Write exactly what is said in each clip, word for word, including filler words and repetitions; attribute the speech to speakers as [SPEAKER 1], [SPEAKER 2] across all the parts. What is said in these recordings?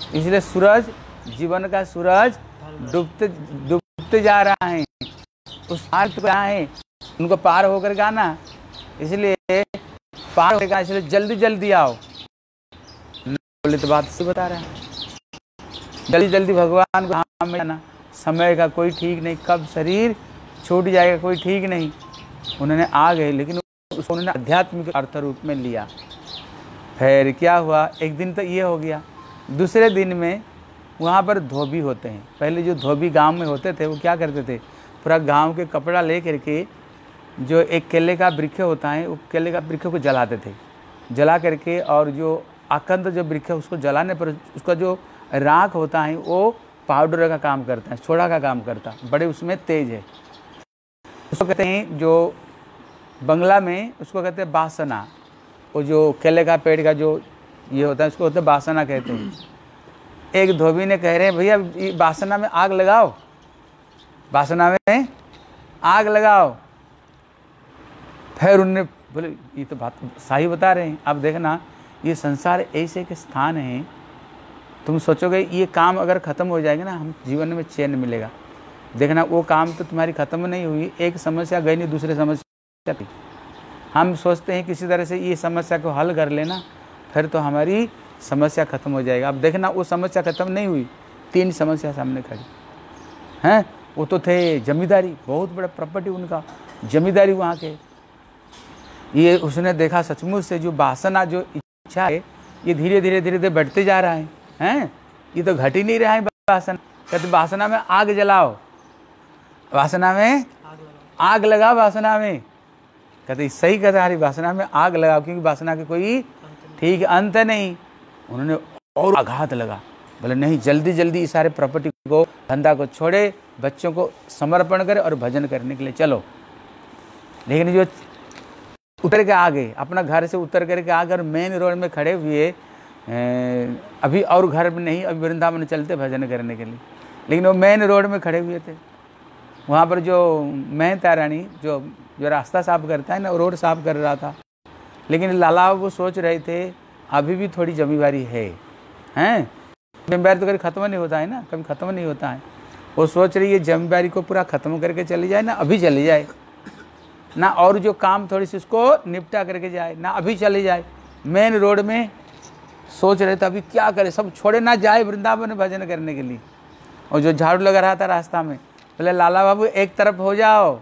[SPEAKER 1] इसलिए सूरज, जीवन का सूरज डूबते डूबते जा रहा है, उस हालत पे आए उनको पार होकर के आना, इसलिए पार होकर आना, इसलिए जल्दी जल्दी आओ। बोले तो बात से बता रहे हैं, जल्दी जल्दी भगवान को धाम में जाना, समय का कोई ठीक नहीं, कब शरीर छूट जाएगा कोई ठीक नहीं। उन्होंने आ गए, लेकिन उसको उन्होंने आध्यात्मिक अर्थ रूप में लिया। फिर क्या हुआ, एक दिन तो ये हो गया, दूसरे दिन में वहाँ पर धोबी होते हैं। पहले जो धोबी गांव में होते थे वो क्या करते थे, पूरा गांव के कपड़ा ले करके जो एक केले का वृक्ष होता है, वो केले का वृक्ष को जलाते थे, जला करके, और जो आकंद जो वृक्ष है उसको जलाने पर उसका जो राख होता है वो पाउडर का काम करता है, सोडा का काम करता है, बड़े उसमें तेज है। उसको कहते हैं, जो बंगला में उसको कहते हैं बासना, वो जो केले का पेड़ का जो ये होता है उसको होता है बासना कहते हैं। एक धोबी ने कह रहे हैं, भैया ये बासना में आग लगाओ, बासना में आग लगाओ। फिर उन्होंने बोले ये तो बात सही बता रहे हैं। अब देखना, ये संसार ऐसे के स्थान है, तुम सोचोगे ये काम अगर ख़त्म हो जाएगा ना, हम जीवन में चैन मिलेगा। देखना वो काम तो तुम्हारी ख़त्म नहीं हुई, एक समस्या गई नहीं दूसरे समस्या थी। हम सोचते हैं किसी तरह से ये समस्या को हल कर लेना, फिर तो हमारी समस्या ख़त्म हो जाएगा। अब देखना वो समस्या ख़त्म नहीं हुई, तीन समस्या सामने खड़ी हैं। वो तो थे जमींदारी, बहुत बड़ा प्रॉपर्टी उनका, जमींदारी वहाँ के। ये उसने देखा सचमुच से जो वासना, जो इच्छा है, ये धीरे धीरे धीरे धीरे बढ़ते जा रहा है, हैं, ये तो घट ही नहीं रहा है वासना। कहते वासना में आग जलाओ, वासना में आग लगाओ, वासना में। कहते सही कहते हमारी वासना में आग लगाओ, क्योंकि वासना के कोई ठीक अंत नहीं। उन्होंने और आघात लगा, बोले नहीं, जल्दी जल्दी इस सारे प्रॉपर्टी को, धंधा को छोड़े, बच्चों को समर्पण करे और भजन करने के लिए चलो। लेकिन जो उतर के आ गए, अपना घर से उतर करके आ गए, मेन रोड में खड़े हुए, अभी और घर में नहीं, अभी वृंदावन चलते भजन करने के लिए, लेकिन वो मेन रोड में खड़े हुए थे। वहाँ पर जो मेहता रानी जो जो रास्ता साफ करता है ना, वो रोड साफ कर रहा था। लेकिन लाला वो सोच रहे थे अभी भी थोड़ी जमींदारी है, हैं, जमींदारी तो कभी ख़त्म नहीं होता है ना, कभी ख़त्म नहीं होता है। वो सोच रही है जमींदारी को पूरा ख़त्म करके चली जाए ना, अभी चली जाए ना, और जो काम थोड़ी सी उसको निपटा करके जाए ना, अभी चली जाए। मेन रोड में सोच रहे थे अभी क्या करे, सब छोड़े ना जाए वृंदावन में भजन करने के लिए। और जो झाड़ू लगा रहा था रास्ता में, बोले लाला बाबू एक तरफ हो जाओ,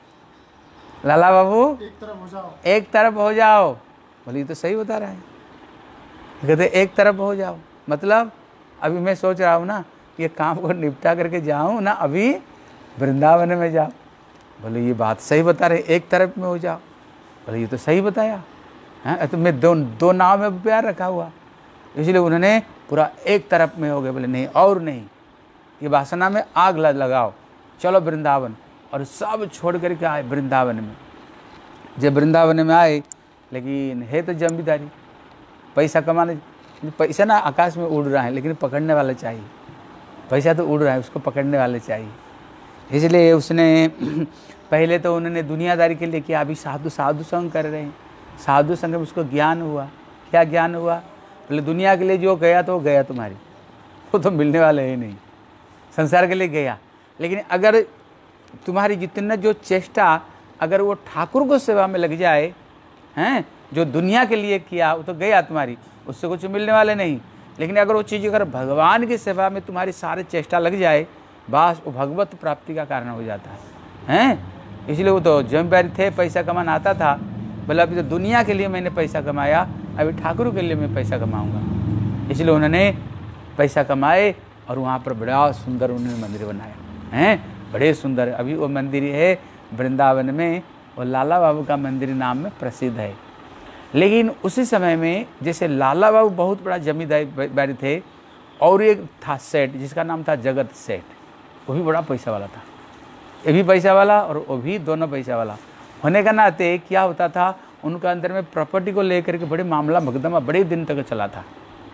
[SPEAKER 1] लाला बाबू एक तरफ हो जाओ, एक तरफ हो जाओ। बोले ये तो सही बता रहा है, कहते एक तरफ हो जाओ, मतलब अभी मैं सोच रहा हूँ ना, ये काम को निपटा करके जाऊँ ना, अभी वृंदावन में जाओ। बोले ये बात सही बता रहे, एक तरफ में हो जाओ। बोले ये तो सही बताया है, तो मैं दो दो नाव में प्यार रखा हुआ, इसलिए उन्होंने पूरा एक तरफ में हो गए। बोले नहीं और नहीं, ये वासना में आग लगाओ, चलो वृंदावन। और सब छोड़ करके आए वृंदावन में। जब वृंदावन में आए, लेकिन है तो जमींदारी, पैसा कमाने, पैसा ना आकाश में उड़ रहा है, लेकिन पकड़ने वाला चाहिए। पैसा तो उड़ रहा है, उसको पकड़ने वाले चाहिए। इसलिए उसने पहले तो उन्होंने दुनियादारी के लिए किया, अभी साधु साधु संग कर रहे हैं। साधु संग में उसको ज्ञान हुआ। क्या ज्ञान हुआ, बोले दुनिया के लिए जो गया तो वो गया तुम्हारी, वो तो मिलने वाले ही नहीं, संसार के लिए गया। लेकिन अगर तुम्हारी जितना जो चेष्टा अगर वो ठाकुर को सेवा में लग जाए, हैं, जो दुनिया के लिए किया वो तो गया तुम्हारी, उससे कुछ मिलने वाले नहीं। लेकिन अगर वो चीज़ अगर भगवान की सेवा में तुम्हारी सारी चेष्टा लग जाए, बस वो भगवत प्राप्ति का कारण हो जाता है, हैं। इसलिए वो तो जमींदारी थे, पैसा कमाना आता था। बोले अभी तो दुनिया के लिए मैंने पैसा कमाया, अभी ठाकुर के लिए मैं पैसा कमाऊँगा। इसलिए उन्होंने पैसा कमाए और वहाँ पर बड़ा सुंदर उन्होंने मंदिर बनाया, हैं, बड़े सुंदर। अभी वो मंदिर है वृंदावन में, और लाला बाबू का मंदिर नाम में प्रसिद्ध है। लेकिन उसी समय में जैसे लाला बाबू बहुत बड़ा जमींदारी थे, और एक था सेठ जिसका नाम था जगत सेठ, वो भी बड़ा पैसा वाला था। ये भी पैसा वाला और वो भी दोनों पैसा वाला होने का नाते क्या होता था, उनका अंदर में प्रॉपर्टी को लेकर के बड़े मामला मुकदमा बड़े दिन तक चला था,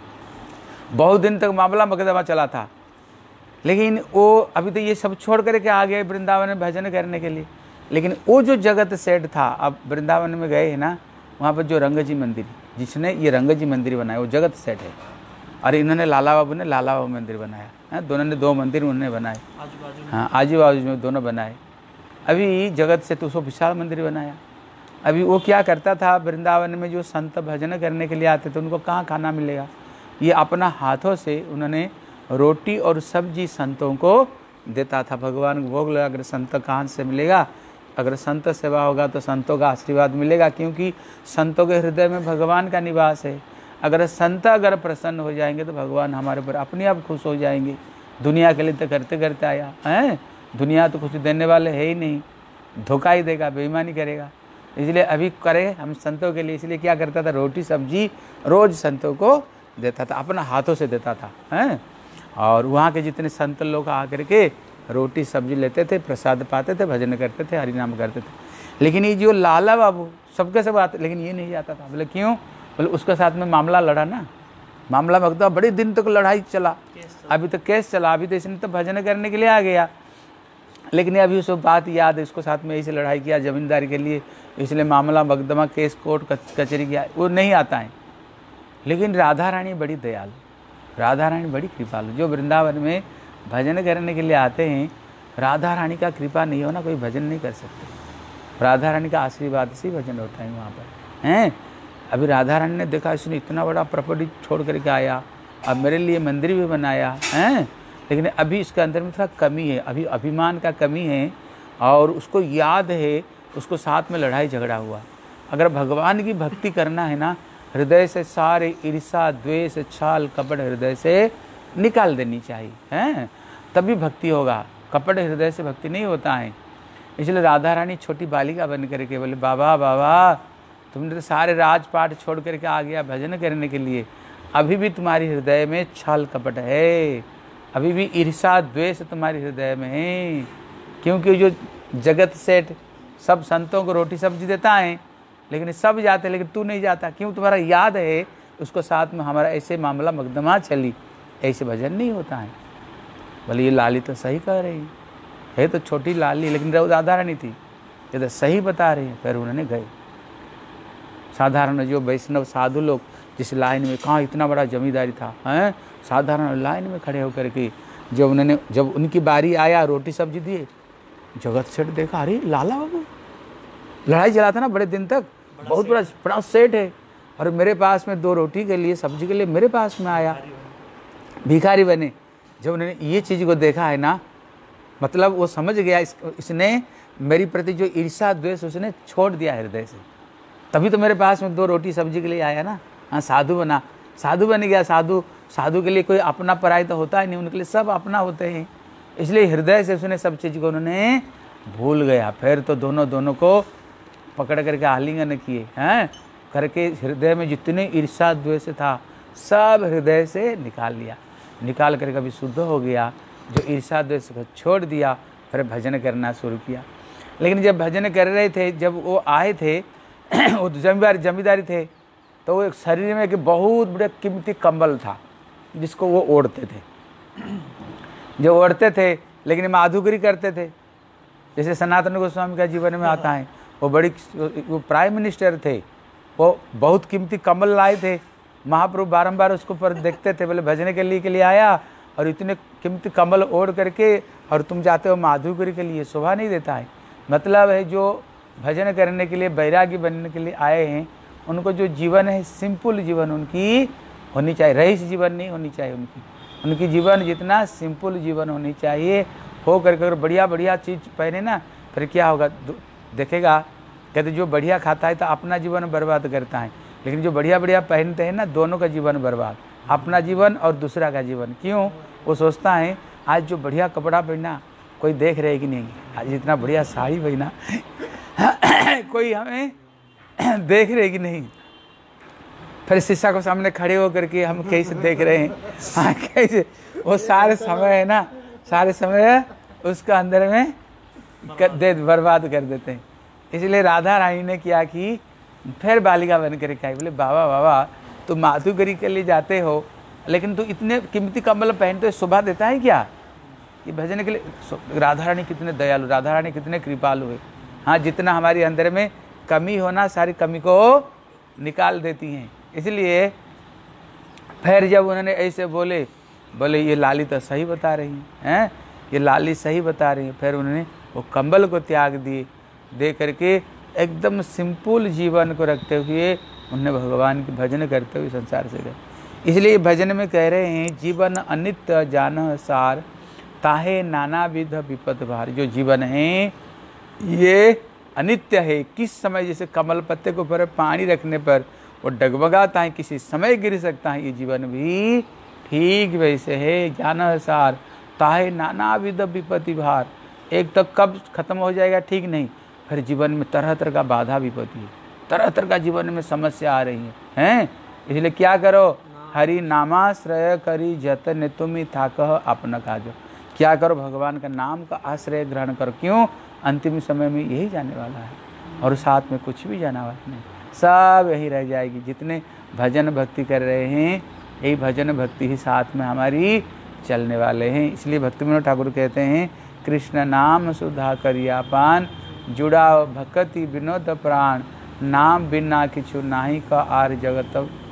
[SPEAKER 1] बहुत दिन तक मामला मुकदमा चला था। लेकिन वो अभी तो ये सब छोड़ करके आ गए वृंदावन में भजन करने के लिए। लेकिन वो जो जगत सेठ था, अब वृंदावन में गए है ना, वहाँ पर जो रंगजी मंदिर, जिसने ये रंगजी मंदिर बनाया वो जगत सेठ है। और इन्होंने लाला बाबू ने लाला बाबू मंदिर बनाया है, दोनों ने दो मंदिर उन्होंने बनाए, हाँ आजू बाजू में दोनों बनाए। अभी जगत से तो सौ विशाल मंदिर बनाया। अभी वो क्या करता था, वृंदावन में जो संत भजन करने के लिए आते थे उनको कहाँ खाना मिलेगा, ये अपना हाथों से उन्होंने रोटी और सब्जी संतों को देता था। भगवान को भोग लगा, अगर संत कहाँ से मिलेगा, अगर संत सेवा होगा तो संतों का आशीर्वाद मिलेगा, क्योंकि संतों के हृदय में भगवान का निवास है। अगर संत अगर प्रसन्न हो जाएंगे तो भगवान हमारे ऊपर अपने आप खुश हो जाएंगे। दुनिया के लिए तो करते करते आया है, दुनिया तो कुछ देने वाले है ही नहीं, धोखा ही देगा, बेईमानी करेगा। इसलिए अभी करे हम संतों के लिए, इसलिए क्या करता था, रोटी सब्जी रोज संतों को देता था, अपना हाथों से देता था हैं। और वहाँ के जितने संत लोग आकर के रोटी सब्जी लेते थे, प्रसाद पाते थे, भजन करते थे, हरि नाम करते थे। लेकिन ये जो लाला बाबू सबके सब आते, लेकिन ये नहीं जाता था। बोले क्यों, बोले उसके साथ में मामला लड़ा ना, मामला भगता बड़े दिन तक लड़ाई चला, अभी तो केस चला, अभी तो इसने तो भजन करने के लिए आ गया, लेकिन अभी उसको बात याद है, इसको साथ में ऐसे लड़ाई किया जमींदारी के लिए, इसलिए मामला मुकदमा केस कोर्ट कचहरी किया, वो नहीं आता है। लेकिन राधा रानी बड़ी दयालु, राधा रानी बड़ी कृपालु, जो वृंदावन में भजन करने के लिए आते हैं, राधा रानी का कृपा नहीं होना कोई भजन नहीं कर सकते। राधा रानी का आशीर्वाद से भजन होता है वहाँ पर हैं। अभी राधा रानी ने देखा इसने इतना बड़ा प्रॉपर्टी छोड़ करके आया, अब मेरे लिए मंदिर भी बनाया हैं, लेकिन अभी इसके अंदर में थोड़ा कमी है, अभी अभिमान का कमी है, और उसको याद है उसको साथ में लड़ाई झगड़ा हुआ। अगर भगवान की भक्ति करना है ना, हृदय से सारे ईर्षा द्वेष छाल कपट हृदय से निकाल देनी चाहिए हैं, तभी भक्ति होगा। कपट हृदय से भक्ति नहीं होता है। इसलिए राधा रानी छोटी बालिका बन करके बोले, बाबा बाबा तुमने तो सारे राजपाट छोड़ करके आ गया भजन करने के लिए, अभी भी तुम्हारी हृदय में छल कपट है, अभी भी ईर्षा द्वेष तुम्हारे हृदय में है। क्योंकि जो जगत सेठ सब संतों को रोटी सब्जी देता है, लेकिन सब जाते, लेकिन तू नहीं जाता, क्यों, तुम्हारा याद है उसको साथ में हमारा ऐसे मामला मुकदमा चली, ऐसे भजन नहीं होता है। बोले ये लाली तो सही कह रही है, तो छोटी लाली, लेकिन राधा रानी थी, ये तो सही बता रही है। फिर उन्होंने गए, साधारण जो वैष्णव साधु लोग जिस लाइन में, कहाँ इतना बड़ा जमींदारी था हैं, साधारण लाइन में खड़े होकर के जब उन्होंने, जब उनकी बारी आया रोटी सब्जी दिए, जगत सेठ देखा, अरे लाला बाबू लड़ाई चला था ना बड़े दिन तक, बहुत बड़ा बड़ा सेठ है, और मेरे पास में दो रोटी के लिए सब्जी के लिए मेरे पास में आया, भिखारी बने। जब उन्होंने ये चीज़ को देखा है ना, मतलब वो समझ गया इस, इसने मेरी प्रति जो ईर्षा द्वेष उसने छोड़ दिया हृदय से, तभी तो मेरे पास में दो रोटी सब्जी के लिए आया ना। हाँ साधु बना, साधु बन गया। साधु साधु के लिए कोई अपना पराई तो होता है नहीं, उनके लिए सब अपना होते हैं। इसलिए हृदय से उसने सब चीज़ को उन्होंने भूल गया। फिर तो दोनों दोनों को पकड़ करके आलिंगन किए हैं, करके हृदय में जितने ईर्षा द्वेष था सब हृदय से निकाल लिया, निकाल कर कभी शुद्ध हो गया, जो ईर्षा द्वेष को छोड़ दिया, फिर भजन करना शुरू किया। लेकिन जब भजन कर रहे थे, जब वो आए थे वो जमींदार जमींदारी थे, तो वो एक शरीर में एक बहुत बड़े कीमती कंबल था जिसको वो ओढ़ते थे, जो ओढ़ते थे, लेकिन माधुकरी करते थे। जैसे सनातन गोस्वामी का जीवन में आता है, वो बड़ी वो प्राइम मिनिस्टर थे, वो बहुत कीमती कंबल लाए थे, महाप्रभु बारंबार उसको पर देखते थे, बोले भजने के लिए के लिए आया और इतने कीमती कंबल ओढ़ करके, और तुम जाते हो माधुकरी के लिए, शोभा नहीं देता है। मतलब है जो भजन करने के लिए बैरागी बनने के लिए आए हैं, उनको जो जीवन है सिंपल जीवन उनकी होनी चाहिए, रईस जीवन नहीं होनी चाहिए उनकी, उनकी जीवन जितना सिंपल जीवन होनी चाहिए। हो करके अगर बढ़िया बढ़िया चीज़ पहने ना, फिर क्या होगा देखेगा, कहते जो बढ़िया खाता है तो अपना जीवन बर्बाद करता है, लेकिन जो बढ़िया बढ़िया पहनते हैं ना, दोनों का जीवन बर्बाद, अपना जीवन और दूसरा का जीवन। क्यों, वो सोचता है आज जो बढ़िया कपड़ा पहना कोई देख रहे कि नहीं, आज इतना बढ़िया साड़ी पहना कोई हमें देख रहे कि नहीं, फिर शीशा को सामने खड़े होकर के हम कैसे देख रहे हैं, हाँ कैसे, वो सारे समय है ना, सारे समय उसका अंदर में कर दे बर्बाद कर देते हैं। इसलिए राधा रानी ने क्या की, फिर बालिका बन कर आई, बोले बाबा बाबा तुम माधुकरी के लिए जाते हो, लेकिन तू इतने कीमती कंबल पहनते हो, शोभा देता है क्या ये भजन के लिए। राधा रानी कितने दयालु, राधा रानी कितने कृपालु है। हाँ, जितना हमारे अंदर में कमी होना, सारी कमी को निकाल देती हैं। इसलिए फिर जब उन्होंने ऐसे बोले, बोले ये लाली तो सही बता रही हैं, ये लाली सही बता रही है। फिर उन्होंने वो कंबल को त्याग दिए, दे करके एकदम सिंपल जीवन को रखते हुए उन्होंने भगवान की भजन करते हुए संसार से गए। इसलिए भजन में कह रहे हैं, जीवन अनित्य जान सार, ताहे नाना विध विपद भार। जो जीवन है ये अनित्य है। किस समय, जैसे कमल पत्ते को ऊपर पानी रखने पर वो डगमगाता है, किसी समय गिर सकता है, ये जीवन भी ठीक वैसे है। ज्ञान सार ताहे नाना विध विपत्ति भार। एक तो कब खत्म हो जाएगा ठीक नहीं, फिर जीवन में तरह तरह का बाधा विपत्ति है, तरह तरह का जीवन में समस्या आ रही है, हैं? इसलिए क्या करो, हरि नामाश्रय करी जतन तुम थाकह अपना काजो। क्या करो, भगवान का नाम का आश्रय ग्रहण करो। क्यों? अंतिम समय में यही जाने वाला है और साथ में कुछ भी जाना वाला नहीं, सब यही रह जाएगी। जितने भजन भक्ति कर रहे हैं, यही भजन भक्ति ही साथ में हमारी चलने वाले हैं। इसलिए भक्ति विनोद ठाकुर कहते हैं, कृष्ण नाम सुधा करिया पान, जुड़ा भक्ति विनोद प्राण, नाम बिना किछु नाही का आर जगत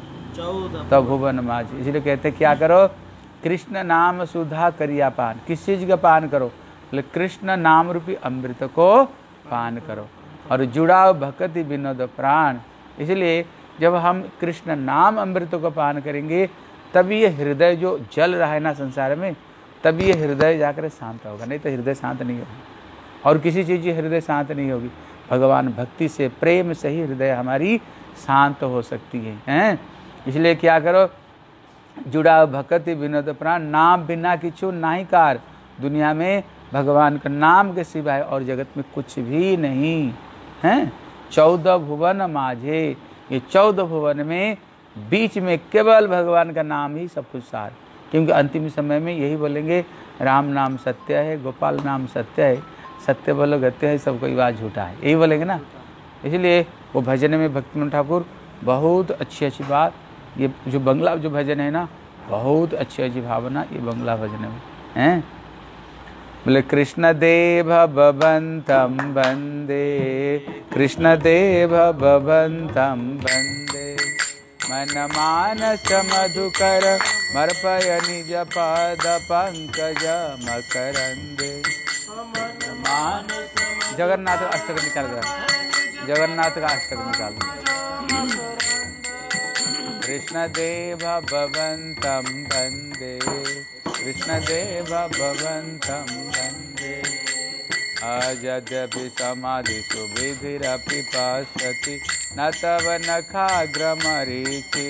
[SPEAKER 1] तब भुवन माज। इसलिए कहते हैं क्या करो, कृष्ण नाम सुधा करिया पान। किस चीज़ का पान करो? बोले कृष्ण नाम रूपी अमृत को पान करो और जुड़ाओ भक्ति विनोद प्राण। इसलिए जब हम कृष्ण नाम अमृत को पान करेंगे, तभी ये हृदय जो जल रहा है ना संसार में, तभी ये हृदय जाकर शांत होगा, नहीं तो हृदय शांत नहीं होगा। और किसी चीज़ की हृदय शांत नहीं होगी, भगवान भक्ति से, प्रेम से ही हृदय हमारी शांत हो सकती है, हैं? इसलिए क्या करो, जुड़ा भक्ति विनोद प्राण, नाम बिना किछु नाही कार। दुनिया में भगवान का नाम के सिवाय और जगत में कुछ भी नहीं है। चौदह भुवन माझे, ये चौदह भुवन में बीच में केवल भगवान का नाम ही सब कुछ सार। क्योंकि अंतिम समय में यही बोलेंगे, राम नाम सत्य है, गोपाल नाम सत्य है, सत्य बोलो गत्य है, सब कोई बात झूठा है, यही बोलेंगे ना। इसलिए वो भजन में भक्ति विनोद ठाकुर बहुत अच्छी अच्छी बात, ये जो बंगला जो भजन है ना, बहुत अच्छी अच्छी भावना ये बंगला भजन में हैं। बोले कृष्ण देव भवंतम वंदे, कृष्ण देव भवंतम वंदे, मन मानस मधुकर मर्पय निज पद पंकज मकरंदे। जगन्नाथ का अष्टक निकाल दो, जगन्नाथ का अष्टक निकाल दो। कृष्ण देव भवंतम वंदे, कृष्ण देव भवंतम वंदे, अजद्यपि समाधि सुविधिरपि पश्यति, न तव नखाग्रमरीचि,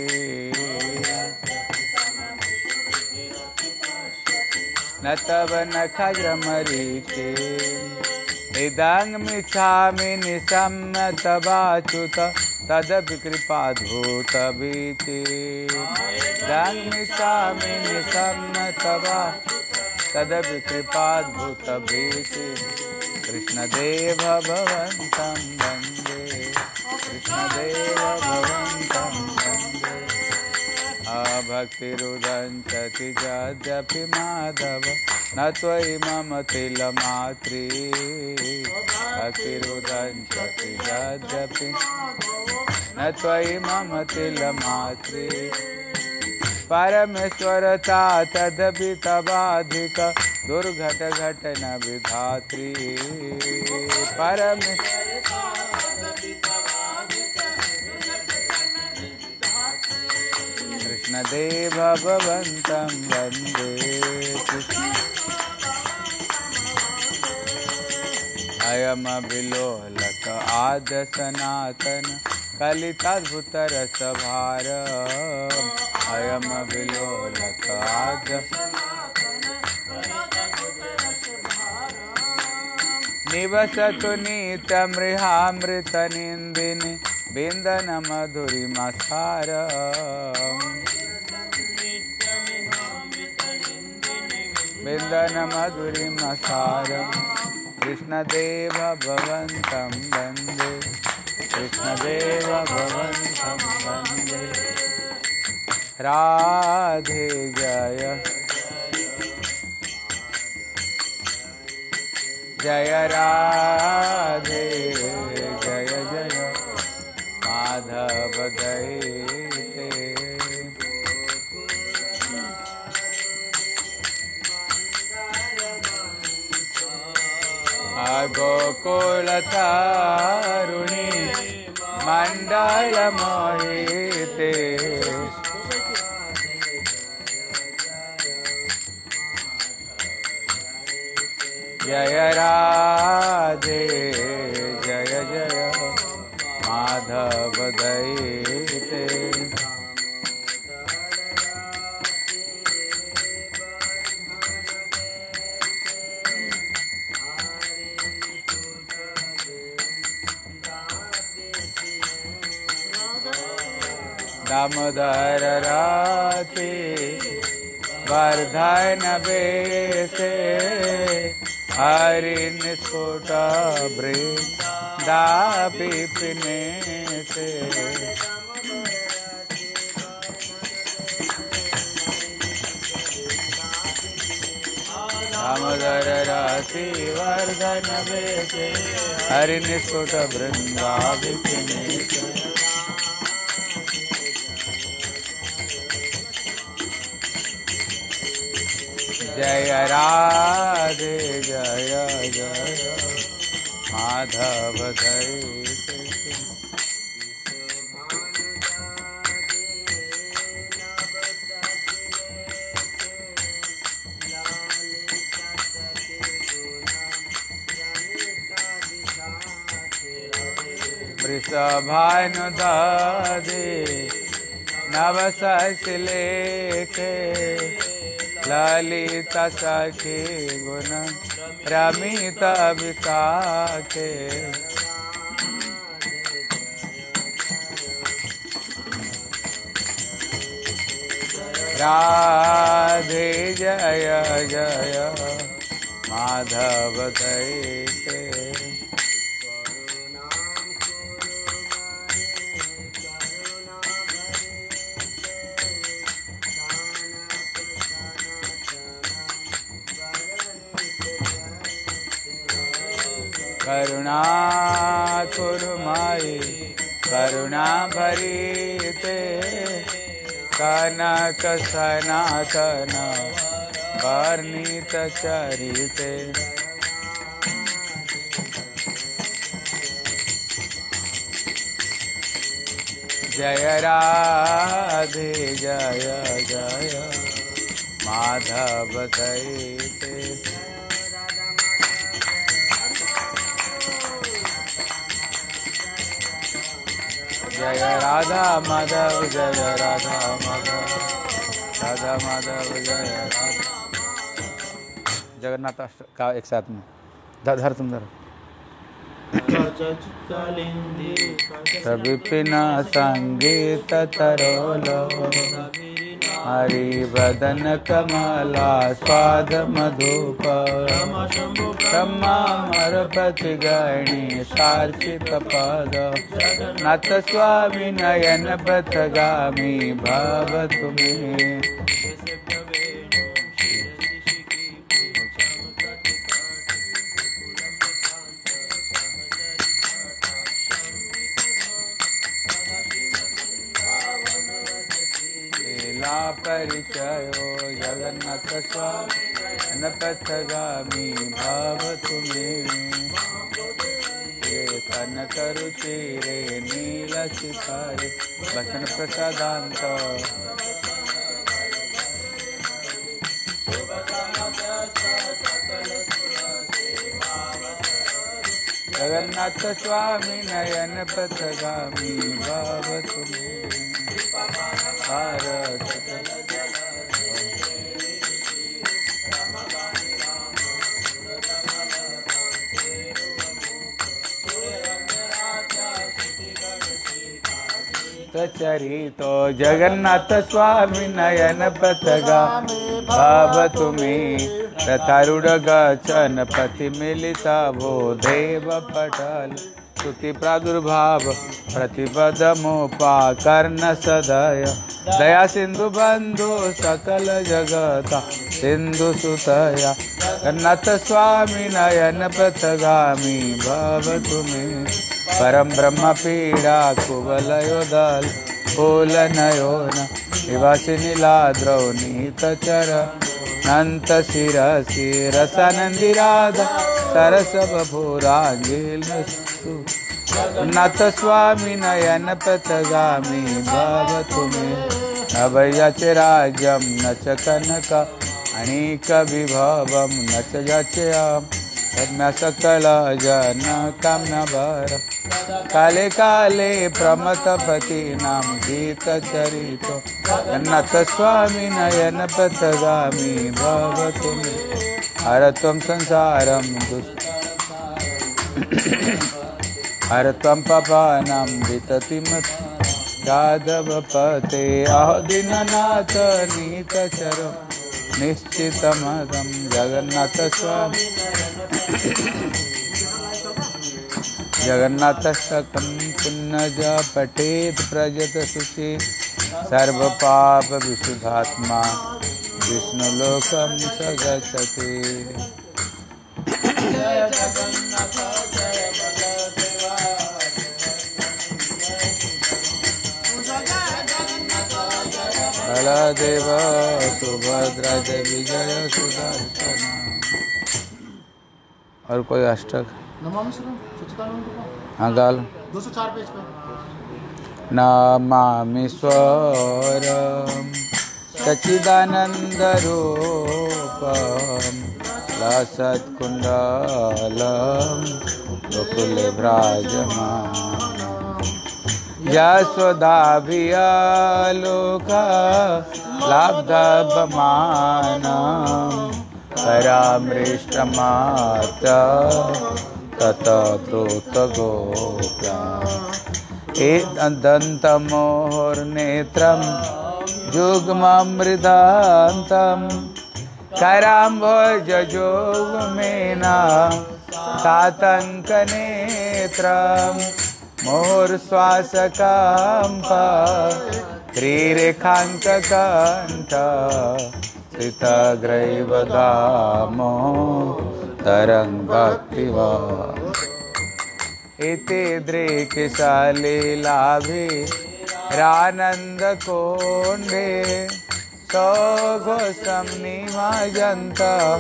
[SPEAKER 1] न तव नखाग्रमरीचि, इदं मिच्छामि निशम्यतवाच्युत, तदपि कृपाधूतवीति, इदं मिच्छामि निशम्यतवा, तदपि कृपाधूतवीति। कृष्णदेव भवन्तं वन्दे, कृष्णदेव भवन्तं वन्दे, अभक्तिरुदञ्चति यद्यपि माधव, न त्वयि मम तिलमात्री, भक्तिरुदञ्चति यद्यपि न त्वयि मम तिलमात्री, परमेश्वरता तदपि तवाधिक, दुर्घट घटन विधात्री, परमेश्वरता कृष्णदेव भवन्तं वन्दे, अयम विलोलक आद सनातन, कलिताद्भुत रसभार, अयम विलोलक आद निवसतु नीतमृहामृत निंदिनि, बिंदन मधुरिमसार, बिंदन मधुरिमसार। कृष्णदेव भवन्तं वन्दे, कृष्णदेव भवन्तं वन्दे, राधे जय जय राधे, जय जय माधव दैते, गोकुल तारुणी मंडल मोहिते जय राधे जय जय माधव दयिते दामोदर राते वर्धन बेसे हरि निस्फुट वृंदा विपिने से दामोदर राशि वर्धन बेसे हरि निस्फुट वृंदा विपिने से जय राधे जय जय माधव दयिते वृषभानु दधे नव सशिलेखे ललिता सखी गुण रमित विशाखे राधे जय जय माधव दयिते करुणा कुरुमाई करुणा भरीते कनक सनातन वर्णित चरिते जय राधे जय जय माधव दयिते जय राधा माधव जय राधा माधव राधा माधव जय राधा जगन्नाथ अष्ट का एक साथ में धर तुम धर विपिन संगीत तरोलो हरि वदन कमला स्वाद मधुप मरपति गणी सार्चित पद नाथ स्वामी नयन पथगामी भव तुम्हें परिचय जगन्नाथ स्वामी न पथगामी भाव तुम्हें तन करुचि रे नील शिखारे वसन प्रसादांत जगन्नाथ स्वामी नयन पथगामी भाव तुम्हें भारत चरितो जगन्नाथ स्वामी नयन पथगामी भाव तुम्हें रथारूढ़ गचन पति मिलिता भो देव पटल स्तुति प्रादुर्भाव प्रतिपद मोपा कर्ण सदय दया सिंधु बंधु सकल जगता सिंधु सुतया जगन्नाथ स्वामी नयन पथगामी भव तुम्हें परम ब्रह्म पीड़ा कुवलयोदल फूल नयोन निवासी नीलाद्रौ नीत चर नंत शिरसि रसानंदी राधा सरस बभूरांगिलस्तु नत स्वामी नयन पथगामी भवतु मे अभयच राज्यम न च कनक अनेक विभवम न च यचयाम यज्ञ सकल जन कामना भर काले काले प्रमथपति नाम गीत चरितो नत स्वामी नयन पथगामी भवतु मे हर त्वं संसारम दुष्ट हर त्वं पापानां विततिमत् यादव पते अहो दीननाथ नीतचरं निश्चितमदं जगन्नाथ स्वामी जगन्नाथस्तकं पुण्यज पठेत् प्रजत शुचि सर्वपाप विशुद्धात्मा विष्णुलोकं स गच्छति। जय जगन्नाथ जय बलदेव सुभद्रा देवी जय सुदर्शन। और कोई अष्टक हाँ गाल
[SPEAKER 2] दो सौ चार पेज पे
[SPEAKER 1] नमामि स्वरम सच्चिदानंद रूपम लसत्कुंडलम गोकुले विराजमानं यशोदाभिया लोका लाब्धवमानं परामृष्टमाता तथा द्रुतगोप्या एदन्तमोहर्नेत्रं युग्ममृदान्तं कराम्भोजयोगमेना सातङ्कनेत्रं मोहश्वासकाम्प त्रिरेखाङ्ककण्ठ श्रितग्रैवदामो तरङ्गक्तिवा इति दृक्शालीलाभि रानन्दकोण्डे सौघोषं निमज्जन्त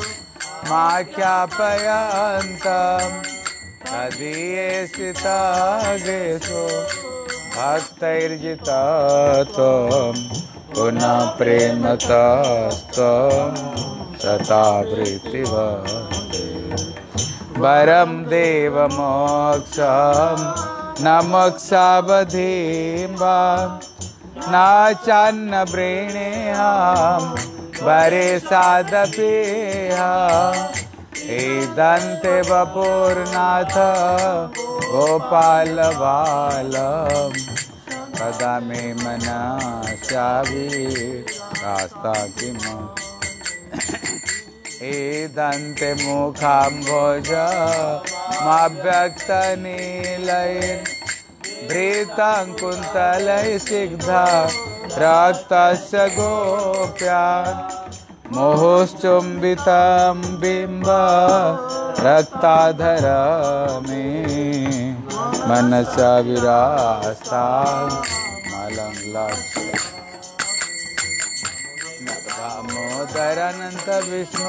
[SPEAKER 1] माख्यापयन्तम् तदीये स्थितागेषु भक्तैर्जिता त्वं पुनः प्रेमतस्त्वं सतावृत्तिवन्दे वरं देवमोक्षं न मोक्षावधिं वा न चान्न वृणेऽहं वरे सादपेऽहम् एदन्ते वपुर्नाथ गोपाल बालम कदा मे मनस्याभि रास्ता किम एदन्ते मुखाम्भोज माव्यक्तनीलैर् भृतां कुन्तलैः सिग्धा रक्तस्य गोप्यान् मोहोश्चुम्बितं बिम्ब रक्ताधर मे मनसा विरास्ता मलंगलाक्ष दामोदरानंत विष्णु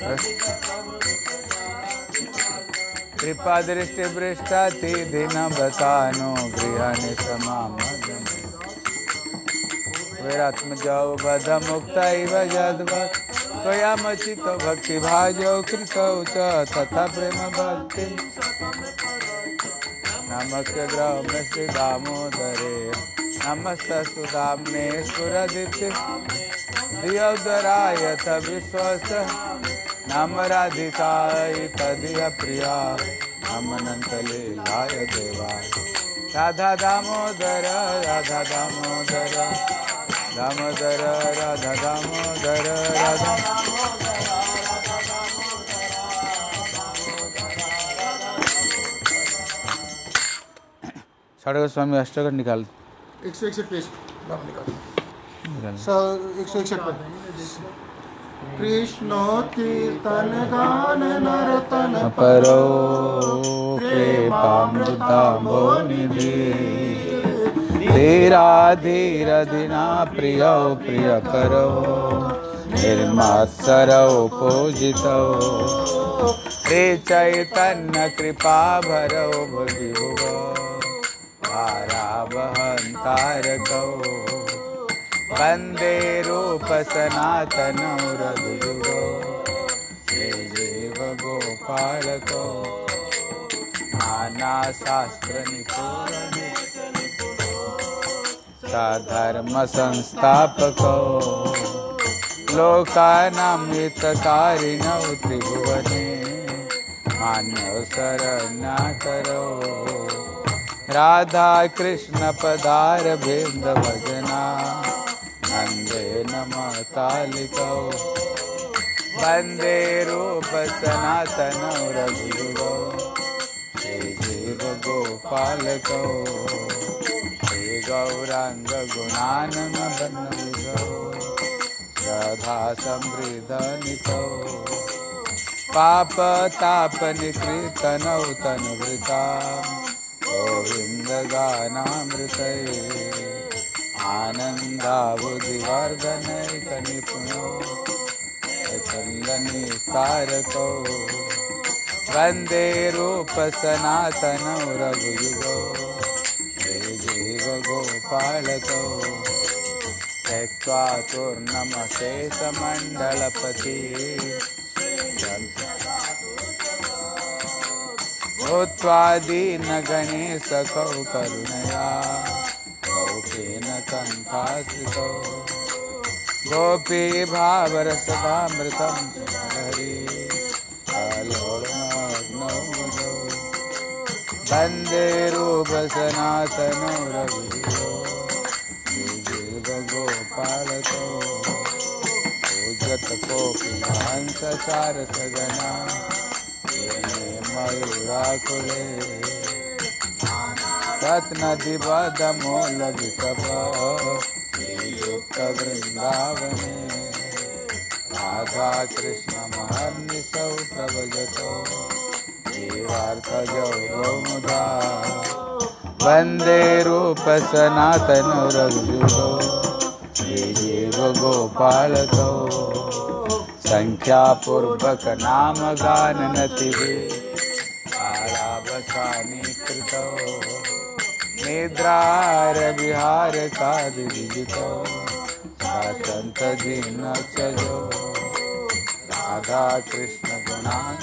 [SPEAKER 1] कृपा दृष्टि पृष्ठाति दिन बतानो गृहाणि समामदम् वैरात्मजौ बध मुक्त इव यद्वत् त्वयामचितो भक्तिभाजौ कृतौ च तथा प्रेम भक्ति नमस्ते ग्रहमस्ते दामोदरे नमस्तस्तु दाम्ने स्फुरदीप्ति दियोदराय च विश्वस्य नम राधिकाय तदिह प्रिया नम अनन्तलीलाय देवाय राधा दामोदर राधा दामोदर दामोदर राधा दामोदर राधा साढ़े स्वामी अष्टकर निकाल
[SPEAKER 2] एक सौ इकसठ पेज निकाल एक सौ इकसठ पे कृष्ण कीर्तन गान नर्तन
[SPEAKER 1] परो प्रेमामृताम्बो निधि तेरा धीर दिना प्रिय प्रिय करो निर्मत्सरौ पूजितौ श्री चैतन्य कृपाभरौ भुविभुव भारावहन्तारकौ वन्दे रूप सनातनौ रघुयुगौ श्रीजीव गोपालकौ नाना शास्त्र धर्म संस्थापको लोकानां हितकारिणौ त्रिभुवने मान्यौ शरण्याकरौ राधा कृष्ण पदार बिंद भजना नंदे नमतालिकौ वंदे रूप सनातनौ रघुयुगौ श्रीजीव गोपालकौ श्री गौरांग गुणाननबन्धौ राधा समृद्धनितौ पाप ताप निकृतनौ तनुभृता गोविंद गानामृतै आनन्दाबुधिवर्धनैकनिपुणो चन्दनिस्तारकौ वन्दे रूप सनातनौ रघुयुगौ श्रीजीव गोपालकौ त्यक्त्वा तूर्णमशेषमण्डलपति भूत्वा दीनगणेशकौ करुणया गौकेन कण्ठाश्रितौ गोपी भावरसदामृतं हरि कलोलमग्नौ मुदौ वन्दे रूप सनातनौ रघुयुगौ श्रीजीव गोपालकौ पूजत कोपि हंस सारथगणा मयूराकुले रत्नदिबद्धमूलविकप श्रीयुक्त वृन्दावने राधा कृष्ण महर्निशौ प्रभजतो जीवार्थजौ गौमुदा वन्दे रूप सनातनौ रघुयुगौ श्रीजीव गोपालकौ संख्यापूर्वक नाम गान नतिभिः आलापसानि कृतौ निद्रार विहार कादिविजितौ स्वतंत्र दीनचजो राधा कृष्ण गुणान्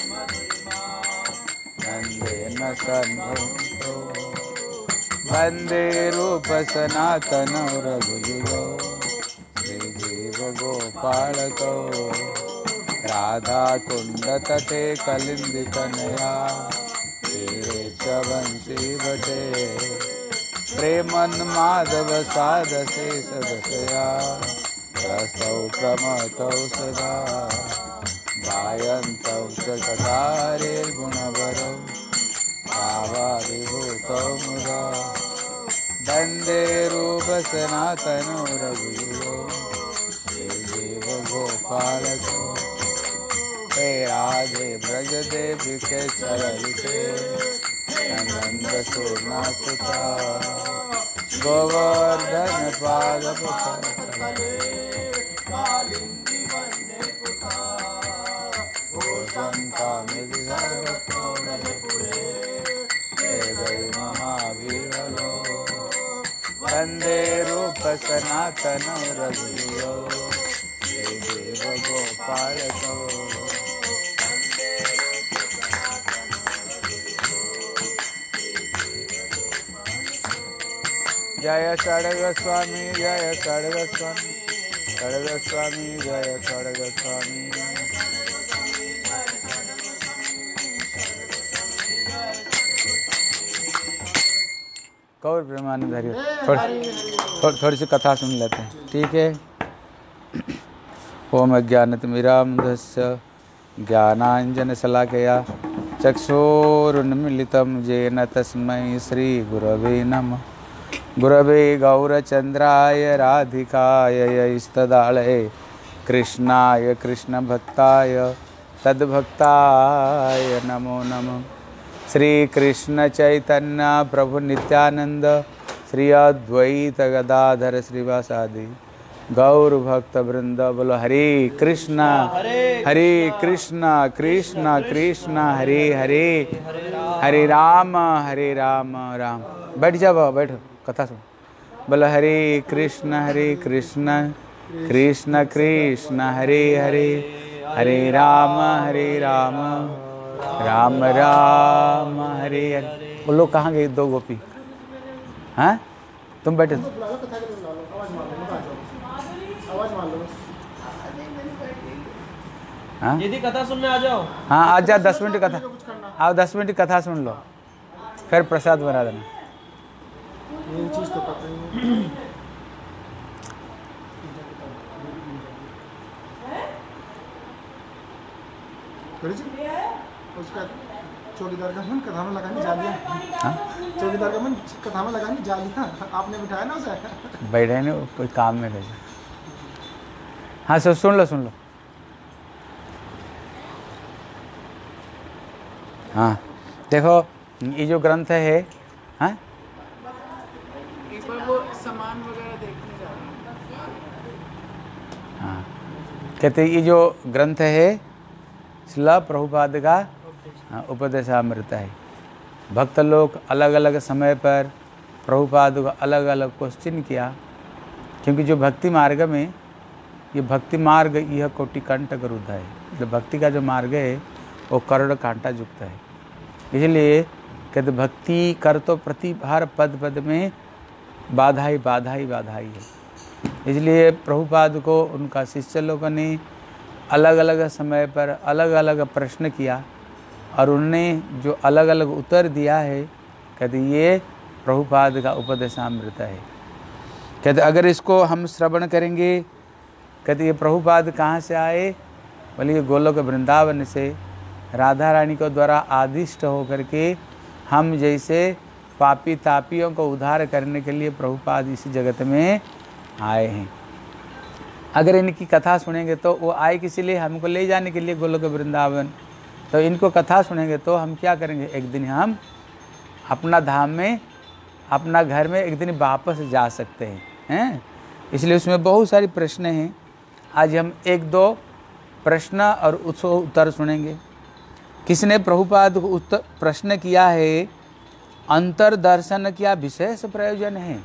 [SPEAKER 1] नन्देन सन्मुक्तो वन्दे रूप सनातनौ रघुयुगौ श्रीजीव गोपालकौ राधा कुंड तटे कलिंदी कन्या तीरे च बंसी बटे प्रेमन माधव साध शेष दशया रसौ प्रमतौ सदा गायन्तौ च कटारे गुणवरौ भावाभिभूतौ मुदा वन्दे रूप सनातनौ रघुयुगौ श्रीजीव गोपालकौ हे राधे ब्रज देवी के चलते नंद सोना कुता गोवर्धन पाद वन्दे रूप सनातनौ रघुयुगौ श्रीजीव गोपालकौ जय सड़ग स्वामी जय सड़ग स्वामी सड़ग स्वामी जय सड़ग स्वामी कौर प्रेमानंद हरि थोड़ी थोड़ी थोड़ी सी कथा सुन लेते हैं, ठीक है। ओम अज्ञानतिमिरान्धस्य ज्ञानाञ्जनशलाकया चक्षुरुन्मीलितं येन तस्मै श्रीगुरवे नमः। गुरवे गौरचन्द्राय राधिकाय यैस्तदालये कृष्णाय कृष्णभक्ताय तद्भक्ताय नमो नमः। श्री कृष्ण चैतन्य प्रभु नित्यानंद श्री अद्वैत गदाधर श्रीवासादि गौर भक्त वृंद बोलो हरे कृष्णा हरे कृष्णा कृष्णा कृष्णा हरे हरे हरे राम हरे राम राम। बैठ जाओ बैठो कथा सुन। बोलो हरे कृष्णा हरे कृष्णा कृष्णा कृष्णा हरे हरे हरे राम हरे राम राम राम हरे हरे। वो लोग कहाँ गए दो गोपी? हाँ तुम बैठे हाँ
[SPEAKER 3] यदि कथा सुनने आ जाओ।
[SPEAKER 1] हाँ आ जा, दस मिनट कथा आओ, दस मिनट कथा सुन लो फिर प्रसाद बना देना।
[SPEAKER 2] ये चीज तो पता ही है। उसका चौकीदार का मन कथा में लगानी जालियाँ।
[SPEAKER 1] हाँ
[SPEAKER 2] चौकीदार का मन कथा में लगानी जालियाँ। आपने बिठाया ना उसे?
[SPEAKER 1] बैठे नहीं कोई काम में गए। हाँ सर सुन लो सुन लो। हाँ देखो ये जो ग्रंथ है, हाँ
[SPEAKER 4] एक बार वो सामान वगैरह देखने जा रहा हूँ।
[SPEAKER 1] हाँ कहते ये जो ग्रंथ है श्रील प्रभुपाद का हाँ, उपदेशामृत है। भक्त लोग अलग अलग समय पर प्रभुपाद को अलग अलग क्वेश्चन किया, क्योंकि जो भक्ति मार्ग में ये भक्ति मार्ग यह कोटि कंठ रुद्ध है। जो भक्ति का जो मार्ग है वो करोड़ कांटा युक्त है। इसलिए कहते भक्ति कर तो प्रति हर पद पद में बाधा ही बाधा ही बाधा ही है। इसलिए प्रभुपाद को उनका शिष्य लोगों ने अलग अलग समय पर अलग अलग प्रश्न किया और उन्होंने जो अलग अलग उत्तर दिया है, कहते ये प्रभुपाद का उपदेशामृत है। कहते अगर इसको हम श्रवण करेंगे, कहते ये प्रभुपाद कहाँ से आए? बोले ये गोलोक वृंदावन से राधा रानी को द्वारा आदिष्ट होकर के हम जैसे पापी तापियों को उद्धार करने के लिए प्रभुपाद इस जगत में आए हैं। अगर इनकी कथा सुनेंगे तो वो आए किसी लिए? हमको ले जाने के लिए गोलोक वृंदावन। तो इनको कथा सुनेंगे तो हम क्या करेंगे? एक दिन हम अपना धाम में अपना घर में एक दिन वापस जा सकते हैं हैं इसलिए उसमें बहुत सारी प्रश्न हैं। आज हम एक दो प्रश्न और उसको उत्तर सुनेंगे। किसने प्रभुपाद को उत्तर प्रश्न किया है, अंतर्दर्शन क्या विशेष प्रयोजन है?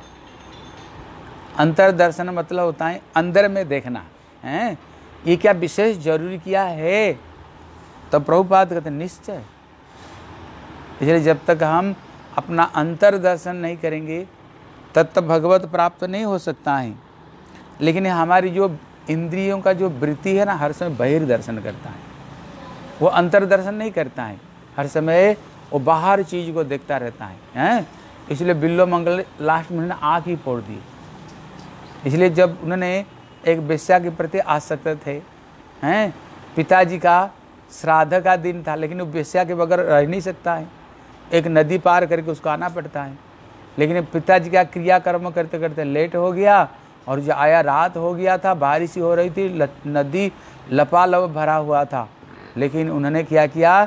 [SPEAKER 1] अंतर्दर्शन मतलब होता है अंदर में देखना है, ये क्या विशेष जरूरी किया है? तो प्रभुपाद कहते निश्चय। इसलिए जब तक हम अपना अंतर्दर्शन नहीं करेंगे तब तक भगवत प्राप्त नहीं हो सकता है। लेकिन हमारी जो इंद्रियों का जो वृत्ति है ना, हर समय बहिर्दर्शन करता है, वो अंतर्दर्शन नहीं करता है। हर समय वो बाहर चीज़ को देखता रहता है हैं इसलिए बिल्लो मंगल लास्ट में उन्होंने आँख ही फोड़ दी। इसलिए जब उन्होंने एक वेश्या के प्रति आसक्त थे हैं, पिताजी का श्राद्ध का दिन था, लेकिन वो वेश्या के बगैर रह नहीं सकता है। एक नदी पार करके उसको आना पड़ता है। लेकिन पिताजी का क्रियाकर्म करते करते लेट हो गया और जो आया रात हो गया था, बारिश हो रही थी, नदी लपालप भरा हुआ था। लेकिन उन्होंने क्या किया,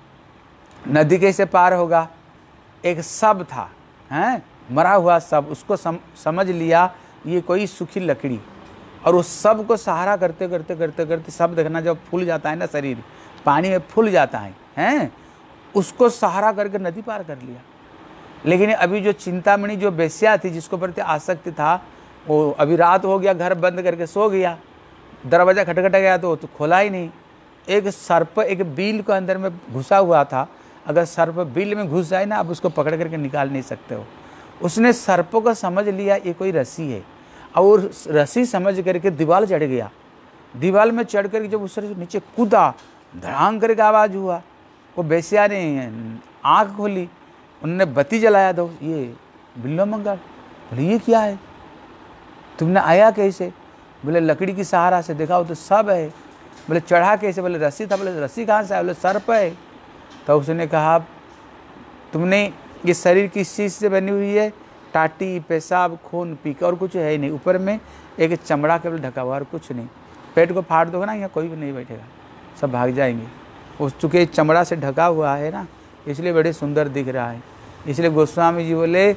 [SPEAKER 1] नदी कैसे पार होगा? एक शव था हैं, मरा हुआ शव, उसको सम, समझ लिया ये कोई सूखी लकड़ी, और उस शव को सहारा करते करते करते करते शव देखना जब फूल जाता है ना, शरीर पानी में फूल जाता है हैं, उसको सहारा करके नदी पार कर लिया। लेकिन अभी जो चिंतामणि जो वेश्या थी जिसको प्रति आसक्ति था, वो अभी रात हो गया, घर बंद करके सो गया, दरवाज़ा खटखट गया तो, तो खोला ही नहीं। एक सर्प एक बिल को अंदर में घुसा हुआ था, अगर सर्प बिल में घुस जाए ना, आप उसको पकड़ करके निकाल नहीं सकते हो। उसने सर्प को समझ लिया ये कोई रस्सी है, और रस्सी समझ करके दीवार चढ़ गया। दीवार में चढ़ करके जब उससे नीचे कूदा, धड़ांग करके आवाज़ हुआ। वो बेस्या ने आँख खोली, उन्होंने बत्ती जलाया, दो ये बिल्लो मंगल। बोले ये क्या है, तुमने आया कैसे? बोले लकड़ी की सहारा से। देखा वो तो सब है। बोले चढ़ा कैसे? बोले रस्सी था। बोले रस्सी कहाँ से आया? बोले सर्प है। तो उसने कहा तुमने ये शरीर किस चीज़ से बनी हुई है? टाटी, पेशाब, खून, पीक, और कुछ है ही नहीं। ऊपर में एक चमड़ा केवल ढका हुआ और कुछ नहीं। पेट को फाड़ दोगे ना, यहाँ कोई भी नहीं बैठेगा, सब भाग जाएंगे। उस चूँकि चमड़ा से ढका हुआ है ना, इसलिए बड़े सुंदर दिख रहा है। इसलिए गोस्वामी जी बोले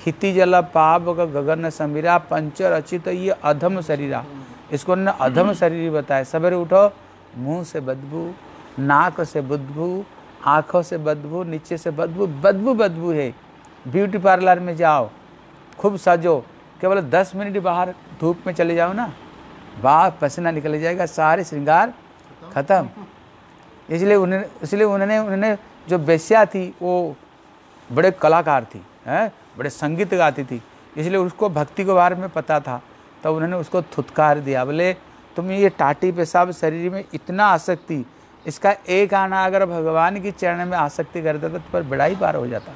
[SPEAKER 1] खिति जल पाप गगन समीरा पंच रचित ये अधम शरीरा, इसको उन्होंने अधम शरीर बताया। सवेरे उठो, मुंह से बदबू, नाक से बदबू, आँखों से बदबू, नीचे से बदबू, बदबू बदबू है। ब्यूटी पार्लर में जाओ, खूब सजो, केवल दस मिनट बाहर धूप में चले जाओ ना, बाहर पसीना निकल जाएगा, सारे श्रृंगार खत्म। इसलिए उन्हें इसलिए उन्होंने उन्होंने जो वेश्या थी वो बड़े कलाकार थी, हैं, बड़े संगीत गाती थी, इसलिए उसको भक्ति के बारे में पता था। तो उन्होंने उसको थुतकार दिया, बोले तुम ये टाटी पेशाब शरीर में इतना आसक्ति, इसका एक आना अगर भगवान की चरण में आसक्ति करता था तो पर बेड़ा ही पार हो जाता,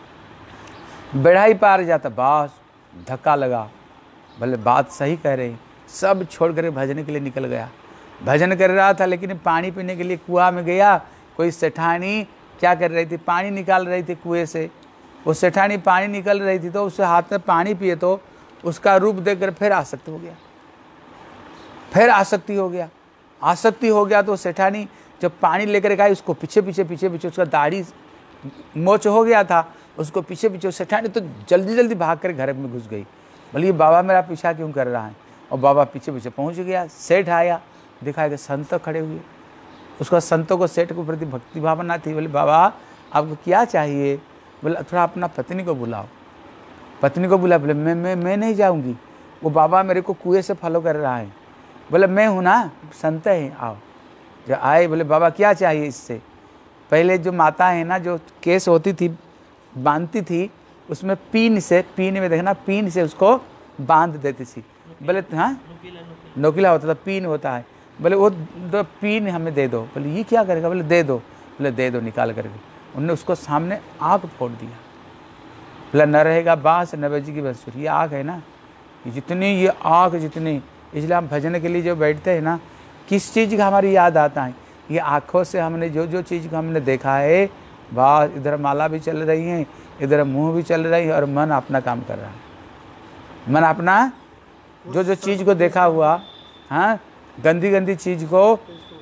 [SPEAKER 1] बेड़ा ही पार जाता। बस धक्का लगा, बोले बात सही कह रही, सब छोड़ कर भजन के लिए निकल गया। भजन कर रहा था लेकिन पानी पीने के लिए कुआं में गया। कोई सेठानी क्या कर रही थी, पानी निकाल रही थी कुएं से। वो सेठानी पानी निकल रही थी तो उससे हाथ में पानी पिए तो उसका रूप देखकर फिर आसक्त हो गया, फिर आसक्ति हो गया। आसक्ति हो गया तो सेठानी जब पानी लेकर गई उसको पीछे पीछे पीछे पीछे उसका दाढ़ी मोच हो गया था, उसको पीछे पीछे सेठानी तो जल्दी जल्दी भाग कर घर में घुस गई। बोली बाबा मेरा पीछा क्यों कर रहा है, और बाबा पीछे पीछे पहुंच गया। सेठ आया, दिखाया कि संत खड़े हुए, उसका संतों को सेठ के प्रति भक्ति भावना थी। बोले बाबा आपको क्या चाहिए, बोले थोड़ा अपना पत्नी को बुलाओ। पत्नी को बुला, बोले मैं मैं मैं नहीं जाऊंगी, वो बाबा मेरे को कुएं से फॉलो कर रहा है। बोले मैं हूँ ना, संत है, आओ। जो आए बोले बाबा क्या चाहिए इससे। पहले जो माता है ना, जो केस होती थी बांधती थी, उसमें पीन से, पीन में देखना पीन से उसको बांध देती थी। बोले हाँ नोकिला होता था, पीन होता है। बोले वो दो पीन हमें दे दो। बोले ये क्या करेगा, बोले दे दो। बोले दे दो निकाल करके। उन्होंने उसको सामने आँख फोड़ दिया। बोला न रहेगा बाँस न बजेगी बांसुरी। ये आँख है ना, जितनी ये आँख जितनी, इसलिए हम भजन के लिए जो बैठते हैं ना, किस चीज़ का हमारी याद आता है, ये आँखों से हमने जो जो चीज़ को हमने देखा है, वाह इधर माला भी चल रही है, इधर मुंह भी चल रही है, और मन अपना काम कर रहा है। मन अपना जो जो चीज़ को देखा हुआ, हाँ गंदी गंदी चीज़ को,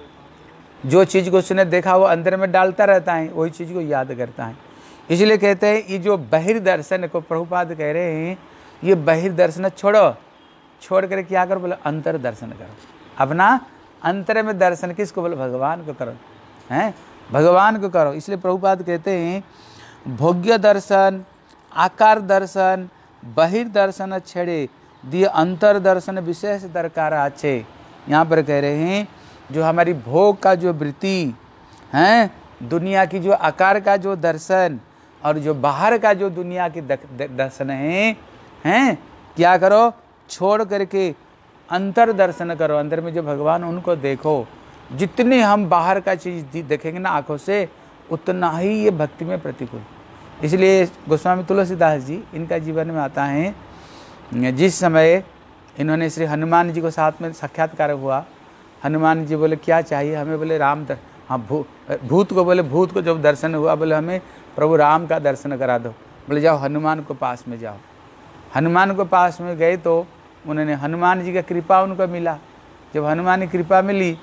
[SPEAKER 1] जो चीज़ को उसने देखा वो अंदर में डालता रहता है, वही चीज़ को याद करता है। इसलिए कहते हैं ये जो बहिर्दर्शन को प्रभुपाद कह रहे हैं, ये बहिर्दर्शन छोड़ो, छोड़ कर क्या करो, बोले अंतर दर्शन करो। अपना अंतर में दर्शन किसको, बोले भगवान को करो, हैं भगवान को करो। इसलिए प्रभुपाद कहते हैं भोग्य दर्शन, आकार दर्शन, बहिर्दर्शन छेड़े दिए अंतर दर्शन विशेष दरकार आछे। यहाँ पर कह रहे हैं जो हमारी भोग का जो वृत्ति हैं, दुनिया की जो आकार का जो दर्शन और जो बाहर का जो दुनिया की दर्शन है, हैं क्या करो, छोड़ करके अंतर दर्शन करो। अंदर में जो भगवान उनको देखो। जितने हम बाहर का चीज़ देखेंगे ना आँखों से, उतना ही ये भक्ति में प्रतिकूल। इसलिए गोस्वामी तुलसीदास जी, इनका जीवन में आता है, जिस समय इन्होंने श्री हनुमान जी को साथ में साक्षात्कार हुआ, हनुमान जी बोले क्या चाहिए हमें, बोले राम दर हाँ भू भूत को, बोले भूत को जब दर्शन हुआ, बोले हमें प्रभु राम का दर्शन करा दो। बोले जाओ हनुमान को पास में जाओ। हनुमान को पास में गए तो उन्होंने हनुमान जी का कृपा उनको मिला। जब हनुमान की कृपा मिली,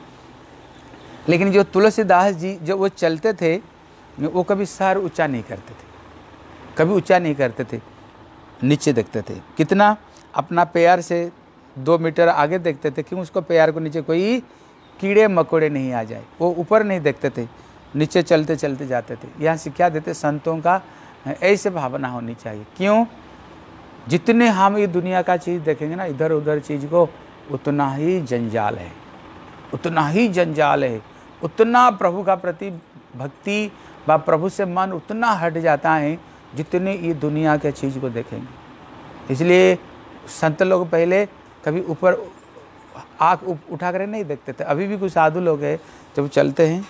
[SPEAKER 1] लेकिन जो तुलसीदास जी जो वो चलते थे, वो कभी सर ऊंचा नहीं करते थे, कभी ऊंचा नहीं करते थे, नीचे देखते थे। कितना अपना पैर से दो मीटर आगे देखते थे, क्यों उसको पैर को नीचे कोई कीड़े मकोड़े नहीं आ जाए। वो ऊपर नहीं देखते थे, नीचे चलते चलते जाते थे। यहाँ शिक्षा देते संतों का ऐसे भावना होनी चाहिए। क्यों, जितने हम ये दुनिया का चीज़ देखेंगे ना, इधर उधर चीज़ को, उतना ही जंजाल है, उतना ही जंजाल है, उतना प्रभु का प्रति भक्ति व प्रभु से मन उतना हट जाता है जितने ये दुनिया के चीज़ को देखेंगे। इसलिए संत लोग पहले कभी ऊपर आँख उठा कर नहीं देखते थे। अभी भी कुछ साधु लोग हैं जब चलते हैं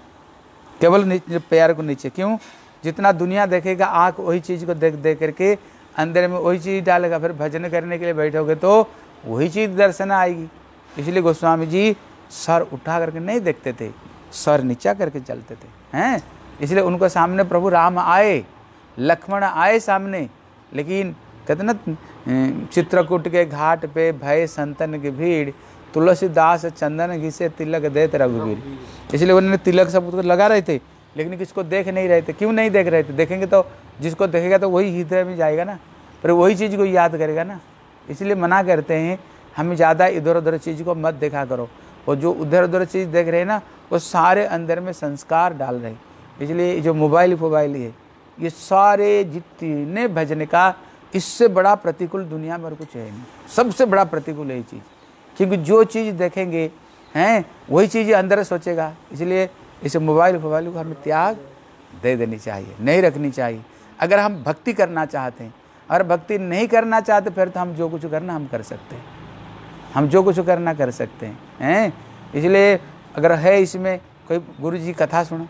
[SPEAKER 1] केवल नीचे पैर को नीचे। क्यों, जितना दुनिया देखेगा आँख वही चीज़ को देख देख करके अंदर में वही चीज़ डालेगा। फिर भजन करने के लिए बैठोगे तो वही चीज़ दर्शन आएगी। इसलिए गोस्वामी जी सर उठा करके नहीं देखते थे, सर नीचा करके चलते थे, हैं। इसलिए उनको सामने प्रभु राम आए, लक्ष्मण आए सामने, लेकिन कहते ना चित्रकूट के घाट पे भय संतन की भीड़, तुलसीदास चंदन घिसे तिलक देत रघुवीर। इसलिए उन्होंने तिलक सब कुछ लगा रहे थे, लेकिन किसको देख नहीं रहे थे। क्यों नहीं देख रहे थे, देखेंगे तो जिसको देखेगा तो वही हृदय में जाएगा ना। पर वही चीज़ को याद करेगा ना। इसलिए मना करते हैं हमें ज़्यादा इधर उधर चीज़ को मत देखा करो। और जो उधर उधर चीज़ देख रहे हैं ना वो सारे अंदर में संस्कार डाल रहे हैं। इसलिए जो मोबाइल फोबाइल है ये सारे जितने भजन का इससे बड़ा प्रतिकूल दुनिया में और कुछ है नहीं। सबसे बड़ा प्रतिकूल है ये चीज़, क्योंकि जो चीज़ देखेंगे हैं वही चीज़ अंदर सोचेगा। इसलिए इस मोबाइल फोबाइल को हमें त्याग दे देनी चाहिए, नहीं रखनी चाहिए। अगर हम भक्ति करना चाहते हैं, अगर भक्ति नहीं करना चाहते फिर तो हम जो कुछ करना हम कर सकते हैं, हम जो कुछ करना कर सकते हैं हैं इसलिए अगर है इसमें कोई गुरु जी कथा सुनो,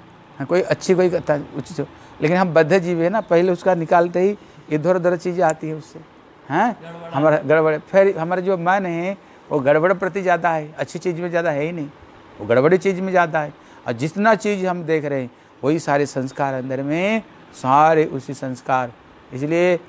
[SPEAKER 1] कोई अच्छी कोई कथा उचित, लेकिन हम बद्ध जीव है ना, पहले उसका निकालते ही इधर उधर चीज़ें आती है उससे, हैं हमारा गड़बड़। फिर हमारा जो मन है वो गड़बड़ प्रति ज़्यादा है, अच्छी चीज़ में ज़्यादा है ही नहीं, वो गड़बड़ी चीज़ में ज़्यादा है। और जितना चीज़ हम देख रहे हैं वही सारे संस्कार अंदर में, सारे उसी संस्कार। इसलिए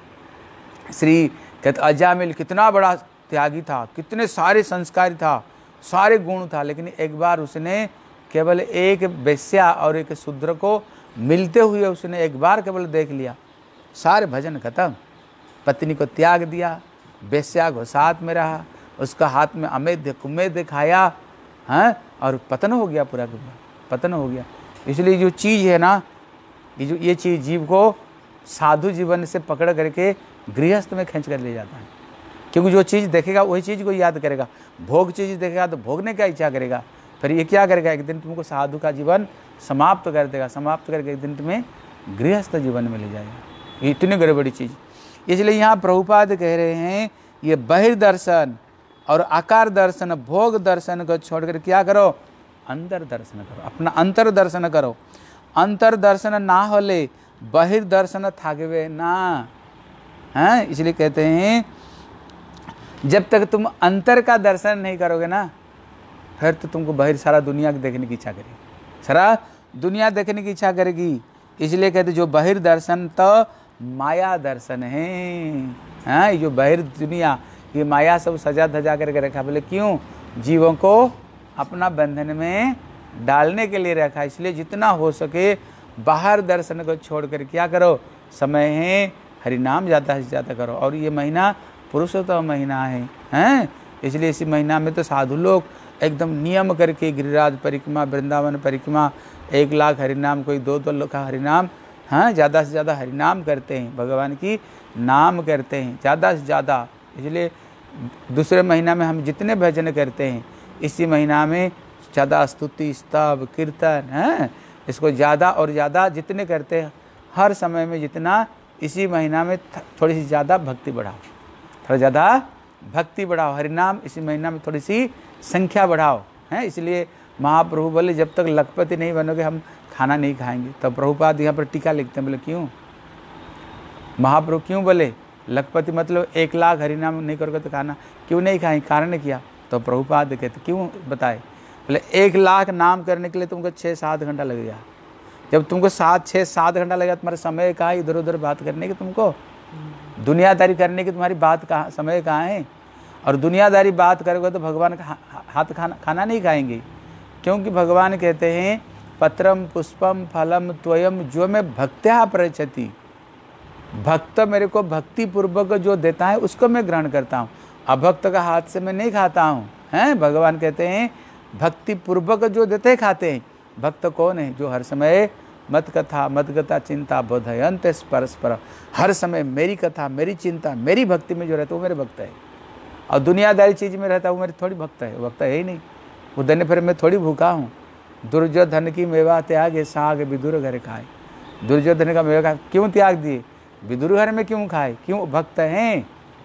[SPEAKER 1] श्री कहते अजामिल कितना बड़ा त्यागी था, कितने सारे संस्कार था, सारे गुण था, लेकिन एक बार उसने केवल एक वेश्या और एक शूद्र को मिलते हुए उसने एक बार केवल देख लिया, सारे भजन खत्म। पत्नी को त्याग दिया, वेश्या को साथ में रहा, उसका हाथ में अमेध्य कुमेध्य खाया, हैं और पतन हो गया, पूरा पूरा पतन हो गया। इसलिए जो चीज़ है ना, ये जो ये चीज़ जीव को साधु जीवन से पकड़ करके गृहस्थ में खींच कर ले जाता है। क्योंकि जो चीज़ देखेगा वही चीज़ को याद करेगा, भोग चीज़ देखेगा तो भोगने का इच्छा करेगा, फिर ये क्या करेगा, एक दिन तुमको साधु का जीवन समाप्त कर देगा, समाप्त करके एक दिन तुम्हें गृहस्थ जीवन में ले जाएगा। ये इतनी गड़बड़ी चीज़। इसलिए यहाँ प्रभुपाद कह रहे हैं ये बहिर्दर्शन और आकार दर्शन भोग दर्शन को छोड़कर क्या करो, अंतर दर्शन करो, अपना अंतर दर्शन करो। अंतर दर्शन ना होले बहिर्दर्शन थाकवे ना, हैं इसलिए कहते हैं जब तक तुम अंतर का दर्शन नहीं करोगे ना फिर तो तुमको बाहर सारा दुनिया देखने की इच्छा करेगी, सारा दुनिया देखने की इच्छा करेगी। इसलिए कहते जो बाहर दर्शन तो माया दर्शन है, हाँ ये जो बाहर दुनिया ये माया सब सजा धजा करके रखा, बोले क्यों, जीवों को अपना बंधन में डालने के लिए रखा। इसलिए जितना हो सके बाहर दर्शन को छोड़कर क्या करो, समय है हरिनाम ज़्यादा से ज़्यादा करो। और ये महीना पुरुषोत्तम महीना है, हैं इसलिए इसी महीना में तो साधु लोग एकदम नियम करके गिरिराज परिक्रमा, वृंदावन परिक्रमा, एक लाख हरिनाम, कोई दो दो लाख हरिनाम, हाँ ज़्यादा से ज़्यादा हरिनाम करते हैं, भगवान की नाम करते हैं ज़्यादा से ज़्यादा। इसलिए दूसरे महीना में हम जितने भजन करते हैं इसी महीना में ज़्यादा स्तुति स्तव कीर्तन, हैं इसको ज़्यादा और ज़्यादा जितने करते हैं हर समय में जितना, इसी महीना में थोड़ी सी ज़्यादा भक्ति बढ़ाओ, थोड़ा ज़्यादा भक्ति बढ़ाओ, हरिनाम इसी महीना में थोड़ी सी संख्या बढ़ाओ, हैं इसलिए महाप्रभु बोले जब तक लखपति नहीं बनोगे हम खाना नहीं खाएंगे। तब प्रभुपाद यहाँ पर टीका लिखते हैं, बोले क्यों महाप्रभु क्यों बोले लखपति मतलब एक लाख हरिनाम नहीं करोगे तो खाना क्यों नहीं खाएंगे, कारण किया। तो प्रभुपाद कहते क्यों बताए, बोले एक लाख नाम करने के लिए तुमको छः सात घंटा लगेगा, जब तुमको सात छः सात घंटा लगेगा तुम्हारा समय कहाँ है इधर उधर बात करने की, तुमको दुनियादारी करने की तुम्हारी बात कहाँ समय कहाँ है। और दुनियादारी बात करोगे तो भगवान का हाथ खाना खाना नहीं खाएंगे, क्योंकि भगवान कहते हैं पत्रम पुष्पम फलम त्वयम जो मैं भक्त्या प्रयच्छति, भक्त मेरे को भक्ति पूर्वक जो देता है उसको मैं ग्रहण करता हूँ, अभक्त का हाथ से मैं नहीं खाता हूँ, हैं भगवान कहते हैं भक्ति पूर्वक जो देते खाते हैं। भक्त कौन है, जो हर समय मत कथा मत कथा चिंता बोधयंत परस्पर, हर समय मेरी कथा मेरी चिंता मेरी भक्ति में जो रहता है वो मेरे भक्त है। और दुनियादारी चीज़ में रहता है वो मेरी थोड़ी भक्त है, वो भक्त है ही नहीं। वो दिन फिर मैं थोड़ी भूखा हूँ, दुर्योधन की मेवा त्यागे साग विदुर घर खाए, दुर्योधन का मेवा क्यों त्याग दिए, विदुर घर में क्यों खाए, क्यों भक्त हैं।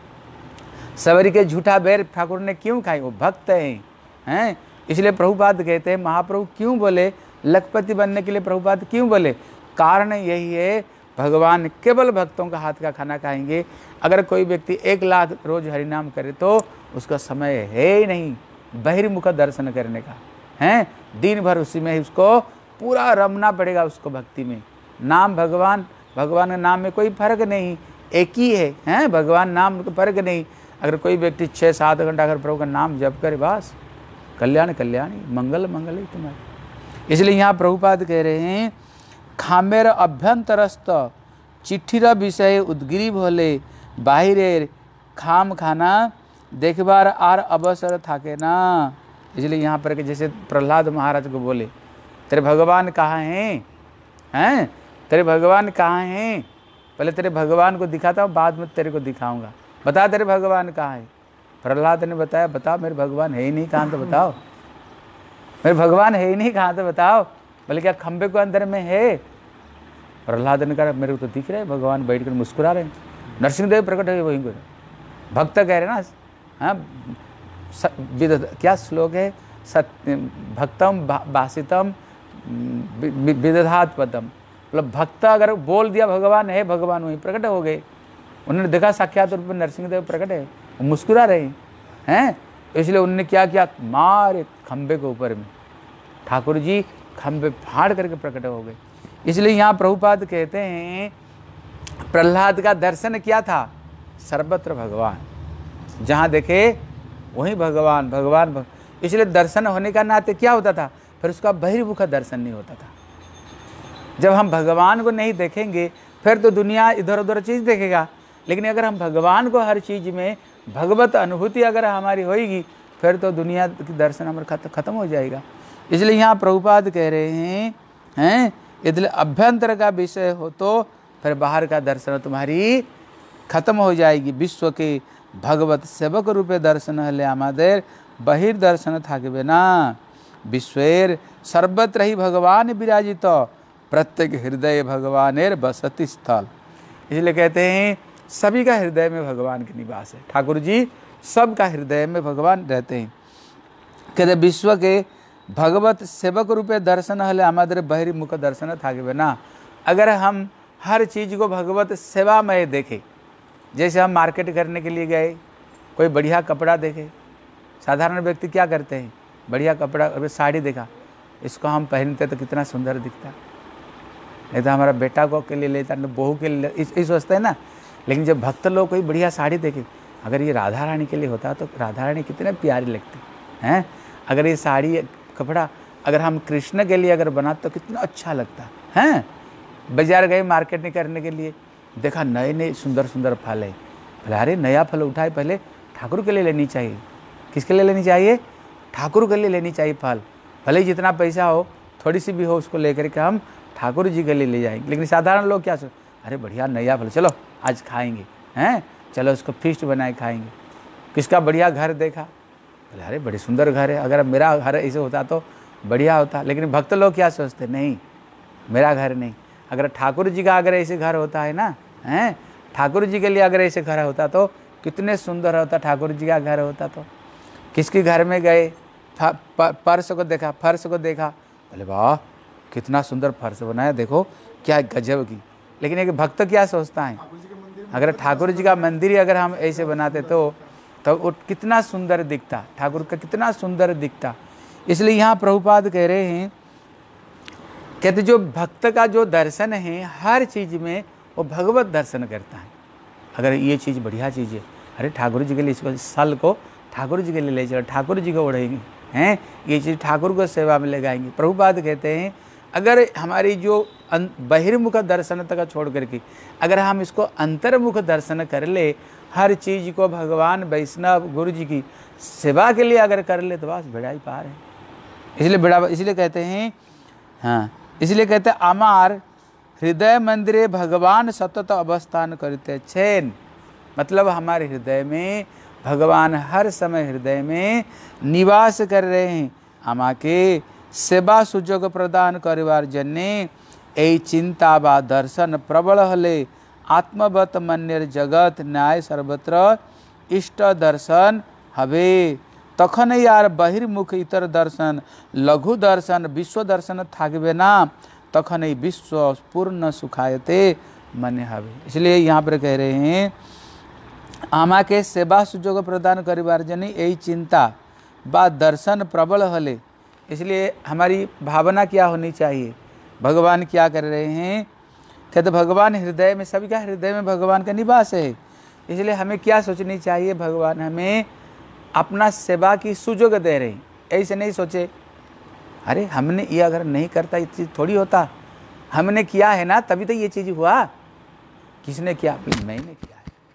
[SPEAKER 1] सवरी के झूठा बैर ठाकुर ने क्यों खाई, वो भक्त हैं, हैं इसलिए प्रभुपाद कहते हैं महाप्रभु क्यों बोले लखपति बनने के लिए, प्रभुपाद क्यों बोले, कारण यही है भगवान केवल भक्तों का हाथ का खाना खाएंगे। अगर कोई व्यक्ति एक लाख रोज हरिनाम करे तो उसका समय है ही नहीं बहिर्मुख दर्शन करने का, हैं दिन भर उसी में ही उसको पूरा रमना पड़ेगा उसको भक्ति में। नाम भगवान, भगवान के नाम में कोई फर्क नहीं, एक ही है, हैं भगवान नाम का फर्क नहीं। अगर कोई व्यक्ति छः सात घंटा अगर प्रभु का नाम जप करे बस कल्याण कल्याणी मंगल मंगल ही तुम्हारे। इसलिए यहाँ प्रभुपाद कह रहे हैं खामेर अभ्यंतरस्थ चिट्ठीर विषय उद्गिरी भोले बाहिरे खाम खाना देखबार आर अवसर थाके ना। इसलिए यहाँ पर कि जैसे प्रहलाद महाराज को बोले तेरे भगवान कहाँ हैं, हैं तेरे भगवान कहाँ हैं, पहले तेरे भगवान को दिखाता हूँ बाद में तेरे को दिखाऊंगा, बता तेरे भगवान कहाँ है। प्रहलाद ने बताया बताओ मेरे भगवान है ही नहीं, कहाँ तो बताओ मेरे भगवान है ही नहीं, कहाँ तो बताओ। बोले क्या खंबे को अंदर में है। प्रहलाद ने कहा मेरे को तो दिख रहे हैं भगवान बैठ कर मुस्कुरा रहे हैं, नरसिंहदेव प्रकट है वहीं पर। भक्त कह रहे ना, हाँ क्या श्लोक है, सत्य भक्तम भाषितम विदधात पदम, मतलब भक्त अगर बोल दिया भगवान है, भगवान वहीं प्रकट हो गए। उन्होंने देखा साक्षात रूप में नरसिंहदेव प्रकट है, वो मुस्कुरा रहे हैं। इसलिए उन्होंने क्या किया, मारे खंबे के ऊपर में ठाकुर जी खंबे फाड़ करके प्रकट हो गए। इसलिए यहाँ प्रभुपाद कहते हैं प्रहलाद का दर्शन क्या था, सर्वत्र भगवान, जहाँ देखे वहीं भगवान भगवान भग... इसलिए दर्शन होने का नाते क्या होता था, फिर उसका बहिर्मुख दर्शन नहीं होता था। जब हम भगवान को नहीं देखेंगे फिर तो दुनिया इधर उधर चीज़ देखेगा, लेकिन अगर हम भगवान को हर चीज़ में भगवत अनुभूति अगर हमारी होगी फिर तो दुनिया की दर्शन हमारा खत्म हो जाएगा। इसलिए यहाँ प्रभुपाद कह रहे हैं हैं इसलिए अभ्यंतर का विषय हो तो फिर बाहर का दर्शन तुम्हारी खत्म हो जाएगी। विश्व के भगवत सेवक रूपे दर्शन हले आमादेर बहिर्दर्शन थाकबे ना। विश्वेर सर्वत्र ही भगवान विराजित प्रत्येक हृदय भगवानेर बसति स्थल। इसलिए कहते हैं सभी का हृदय में भगवान के निवास है। ठाकुर जी सबका हृदय में भगवान रहते हैं। कहते विश्व के भगवत सेवक रूपे दर्शन हले हमारे बहिर्मुख दर्शन थाकबे ना। अगर हम हर चीज़ को भगवत सेवामय देखें, जैसे हम मार्केट करने के लिए गए, कोई बढ़िया कपड़ा देखे, साधारण व्यक्ति क्या करते हैं, बढ़िया कपड़ा अगर साड़ी देखा, इसको हम पहनते तो कितना सुंदर दिखता, नहीं तो हमारा बेटा को के लिए लेता, बहू के लिए इस इस सोचते हैं ना। लेकिन जब भक्त लोग कोई बढ़िया साड़ी देखे, अगर ये राधा रानी के लिए होता तो राधा रानी कितने प्यारी लगती हैं। अगर ये साड़ी कपड़ा अगर हम कृष्ण के लिए अगर बनाते तो कितना अच्छा लगता है। बाजार गए मार्केट करने के लिए, देखा नए नए सुंदर सुंदर फल है, बोले अरे नया फल उठाए, पहले ठाकुर के लिए लेनी चाहिए। किसके लिए लेनी चाहिए, ठाकुर के लिए लेनी चाहिए फल, भले ही जितना पैसा हो थोड़ी सी भी हो उसको लेकर के हम ठाकुर जी के लिए ले जाएंगे। लेकिन साधारण लोग क्या सोच, अरे बढ़िया नया फल चलो आज खाएंगे, हैं चलो उसको फीस्ट बनाए खाएंगे। किसका बढ़िया घर देखा, बोले अरे बड़े सुंदर घर है, अगर मेरा घर ऐसे होता तो बढ़िया होता। लेकिन भक्त लोग क्या सोचते, नहीं मेरा घर नहीं, अगर ठाकुर जी का अगर ऐसे घर होता है ना, हैं ठाकुर जी के लिए अगर ऐसे घर होता तो कितने सुंदर होता, ठाकुर जी का घर होता तो। किसके घर में गए, फर्श को देखा, फर्श को देखा, बोले वाह कितना सुंदर फर्श बनाया, देखो क्या गजब की। लेकिन एक भक्त क्या सोचता है, अगर ठाकुर जी का मंदिर अगर हम ऐसे बनाते तो तो वो कितना सुंदर दिखता, ठाकुर का कितना सुंदर दिखता। इसलिए यहाँ प्रभुपाद कह रहे हैं, कहते जो भक्त का जो दर्शन है हर चीज़ में वो भगवत दर्शन करता है। अगर ये चीज़ बढ़िया चीज़ है, अरे ठाकुर जी के लिए इसको सल को ठाकुर जी के लिए ले चलो, ठाकुर जी को ओढ़ेंगे, हैं ये चीज़ ठाकुर को सेवा में लगाएंगे। प्रभुपाद कहते हैं अगर हमारी जो बहिर्मुख दर्शन तक छोड़ करके अगर हम इसको अंतर्मुख दर्शन कर ले, हर चीज़ को भगवान वैष्णव गुरु जी की सेवा के लिए अगर कर ले तो बस बेड़ा ही पार है। इसलिए बेड़ा इसलिए कहते हैं, हाँ इसलिए कहते हैं आमार हृदय मंदिरे भगवान सतत अवस्थान करते छेन। मतलब हमारे हृदय में भगवान हर समय हृदय में निवास कर रहे हैं। आमा के सेवा सुजोग प्रदान करिवार जन्य ए चिंता बा दर्शन प्रबल हले आत्मवत मन्यर जगत न्याय सर्वत्र इष्ट दर्शन हवे। तखन यार बहिर्मुख इतर दर्शन लघु दर्शन विश्व दर्शन थाकबे ना। तखन विश्व पूर्ण सुखायते मन हवे। इसलिए यहाँ पर कह रहे हैं आमा के सेवा सुजोग प्रदान करिवार जनी यही चिंता बा दर्शन प्रबल हले। इसलिए हमारी भावना क्या होनी चाहिए, भगवान क्या कर रहे हैं, कहते भगवान हृदय में, सभी का हृदय में भगवान का निवास है। इसलिए हमें क्या सोचनी चाहिए, भगवान हमें अपना सेवा की सुजोग दे रहे हैं। ऐसे नहीं सोचे अरे हमने ये अगर नहीं करता ये चीज़ थोड़ी होता, हमने किया है ना तभी तो ये चीज़ हुआ। किसने किया, मैंने किया है,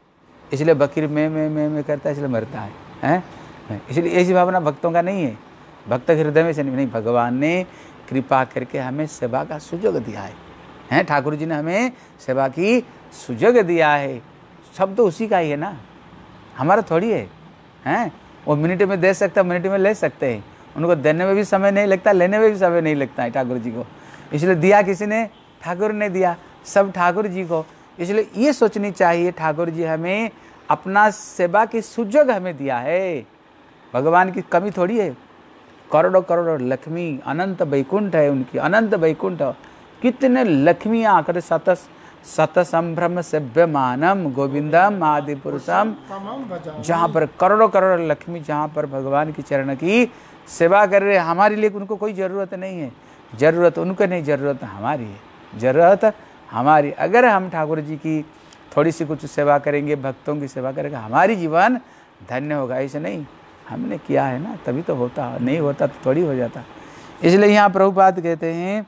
[SPEAKER 1] इसलिए बकरी में में में में करता है, इसलिए मरता है, हैं? इसलिए ऐसी भावना भक्तों का नहीं है। भक्त हृदय में से नहीं, भगवान ने कृपा करके हमें सेवा का सुयोग दिया है, हैं? ठाकुर जी ने हमें सेवा की सुयोग दिया है। सब तो उसी का ही है ना, हमारा थोड़ी है, हैं? वो मिनट में दे सकता, मिनट में ले सकते हैं। उनको देने में भी समय नहीं लगता, लेने में भी समय नहीं लगता है ठाकुर जी को। इसलिए दिया किसी ने? ठाकुर ने दिया, सब ठाकुर जी को। इसलिए ये सोचनी चाहिए ठाकुर जी हमें अपना सेवा की सुयोग हमें दिया है। भगवान की कमी थोड़ी है। करोड़ों करोड़ों लक्ष्मी, अनंत वैकुंठ है उनकी, अनंत वैकुंठ। कितने लक्ष्मियाँ आकर सत सत संभ्रम सेव्यमानम गोविंदम आदि पुरुषम, जहाँ पर करोड़ों करोड़ लक्ष्मी, जहाँ पर भगवान की चरण की सेवा कर रहे। हमारे लिए उनको कोई ज़रूरत नहीं है, ज़रूरत उनको नहीं, ज़रूरत हमारी है, ज़रूरत हमारी। अगर हम ठाकुर जी की थोड़ी सी कुछ सेवा करेंगे, भक्तों की सेवा करेंगे, हमारी जीवन धन्य होगा। ऐसे नहीं, हमने किया है ना तभी तो होता, नहीं होता तो थोड़ी हो जाता। इसलिए यहाँ प्रभुपाद कहते हैं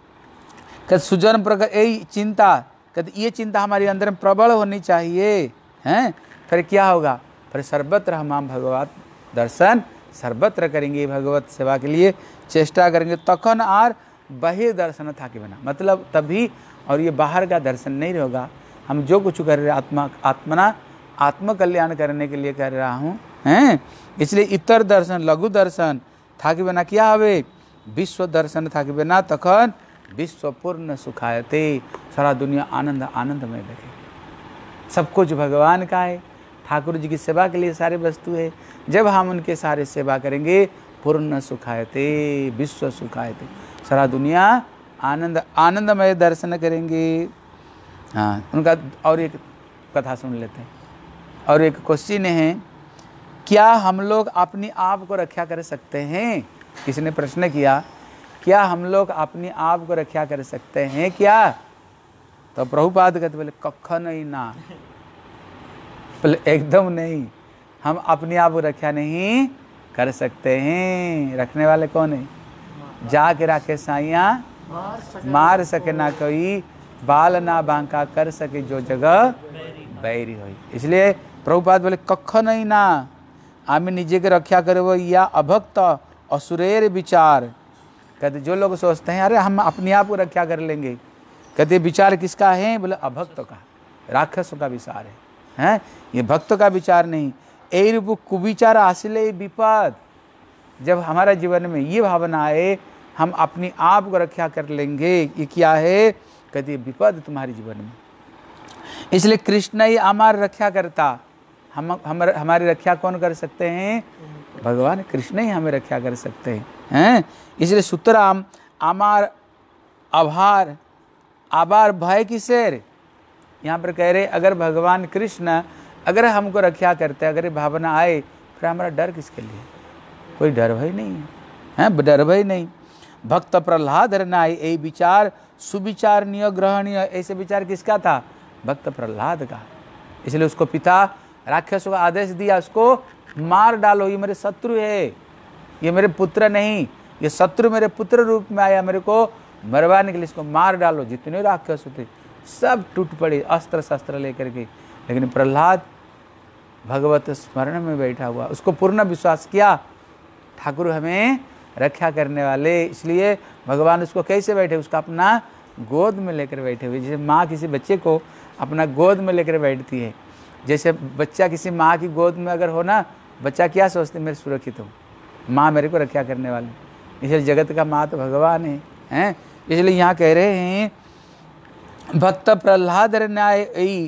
[SPEAKER 1] कि सुजन प्रकार यही चिंता, कहते ये चिंता हमारे अंदर में प्रबल होनी चाहिए, हैं? फिर क्या होगा? फिर सर्वत्र हम भगवत दर्शन सर्वत्र करेंगे, भगवत सेवा के लिए चेष्टा करेंगे। तखन आर बहिर दर्शन था कि बना, मतलब तभी, और ये बाहर का दर्शन नहीं होगा। हम जो कुछ कर रहे आत्मा आत्मना आत्म कल्याण करने के लिए कर रहा हूँ, हैं? इसलिए इतर दर्शन, लघु दर्शन था कि बिना क्या हवे? विश्व दर्शन था कि बिना तखन विश्व पूर्ण सुखायते, सारा दुनिया आनंद आनंद में लगे। सब कुछ भगवान का है, ठाकुर जी की सेवा के लिए सारे वस्तु है। जब हम उनके सारे सेवा करेंगे, पूर्ण सुखायते, विश्व सुखायते, सारा दुनिया आनंद आनंदमय दर्शन करेंगे। हाँ, उनका और एक कथा सुन लेते हैं। और एक क्वेश्चन है, क्या हम लोग अपनी आप को रक्षा कर सकते हैं? किसी ने प्रश्न किया, क्या हम लोग अपनी आप को रक्षा कर सकते हैं क्या? तो प्रभुपाद कहते बोले कख नहीं ना, बोले एकदम नहीं, हम अपनी आप को रक्षा नहीं कर सकते हैं। रखने वाले कौन है? जाके राखे साइया मार सके ना कोई, बाल ना बांका कर सके जो जगह बैरी हो। इसलिए प्रभुपाद बोले कख नहीं ना, आमी निजे के रक्षा करे वो या अभक्त असुरेर विचार। कहते जो लोग सोचते हैं अरे हम अपने आप को रक्षा कर लेंगे, कहते विचार किसका है? बोले अभक्त का, राक्षसों का विचार है, हैं? ये भक्त का विचार नहीं। ए रूप कुविचार आसिले विपद, जब हमारा जीवन में ये भावना आए हम अपनी आप को रक्षा कर लेंगे, ये क्या है? कहते विपद तुम्हारे जीवन में। इसलिए कृष्ण ही हमारी रक्षा करता, हम हम हमारी रक्षा कौन कर सकते हैं? भगवान कृष्ण ही हमें रक्षा कर सकते हैं, हैं? इसलिए सुतराम आमार आभार आबार भय किसेर, यहाँ पर कह रहे अगर भगवान कृष्ण अगर हमको रक्षा करते, अगर भावना आए, फिर हमारा डर किसके लिए? कोई डर भय नहीं है, हैं? डर भय नहीं। भक्त प्रहलाद रनाय, ये विचार सुविचारणीय ग्रहणीय, ऐसे विचार किसका था? भक्त प्रहलाद का। इसलिए उसको पिता राक्षसों का आदेश दिया, उसको मार डालो, ये मेरे शत्रु है, ये मेरे पुत्र नहीं, ये शत्रु मेरे पुत्र रूप में आया, मेरे को मरवाने के लिए इसको मार डालो। जितने राक्षस थे सब टूट पड़े अस्त्र शस्त्र लेकर के, लेकिन प्रहलाद भगवत स्मरण में बैठा हुआ, उसको पूर्ण विश्वास किया ठाकुर हमें रक्षा करने वाले। इसलिए भगवान उसको कैसे बैठे? उसका अपना गोद में लेकर बैठे हुए, जैसे माँ किसी बच्चे को अपना गोद में लेकर बैठती है। जैसे बच्चा किसी माँ की गोद में अगर हो ना, बच्चा क्या सोचते? मैं सुरक्षित हूँ, माँ मेरे को रक्षा करने वाली। इसलिए जगत का माँ तो भगवान है, हैं? इसलिए यहाँ कह रहे हैं भक्त प्रहलाद न्याय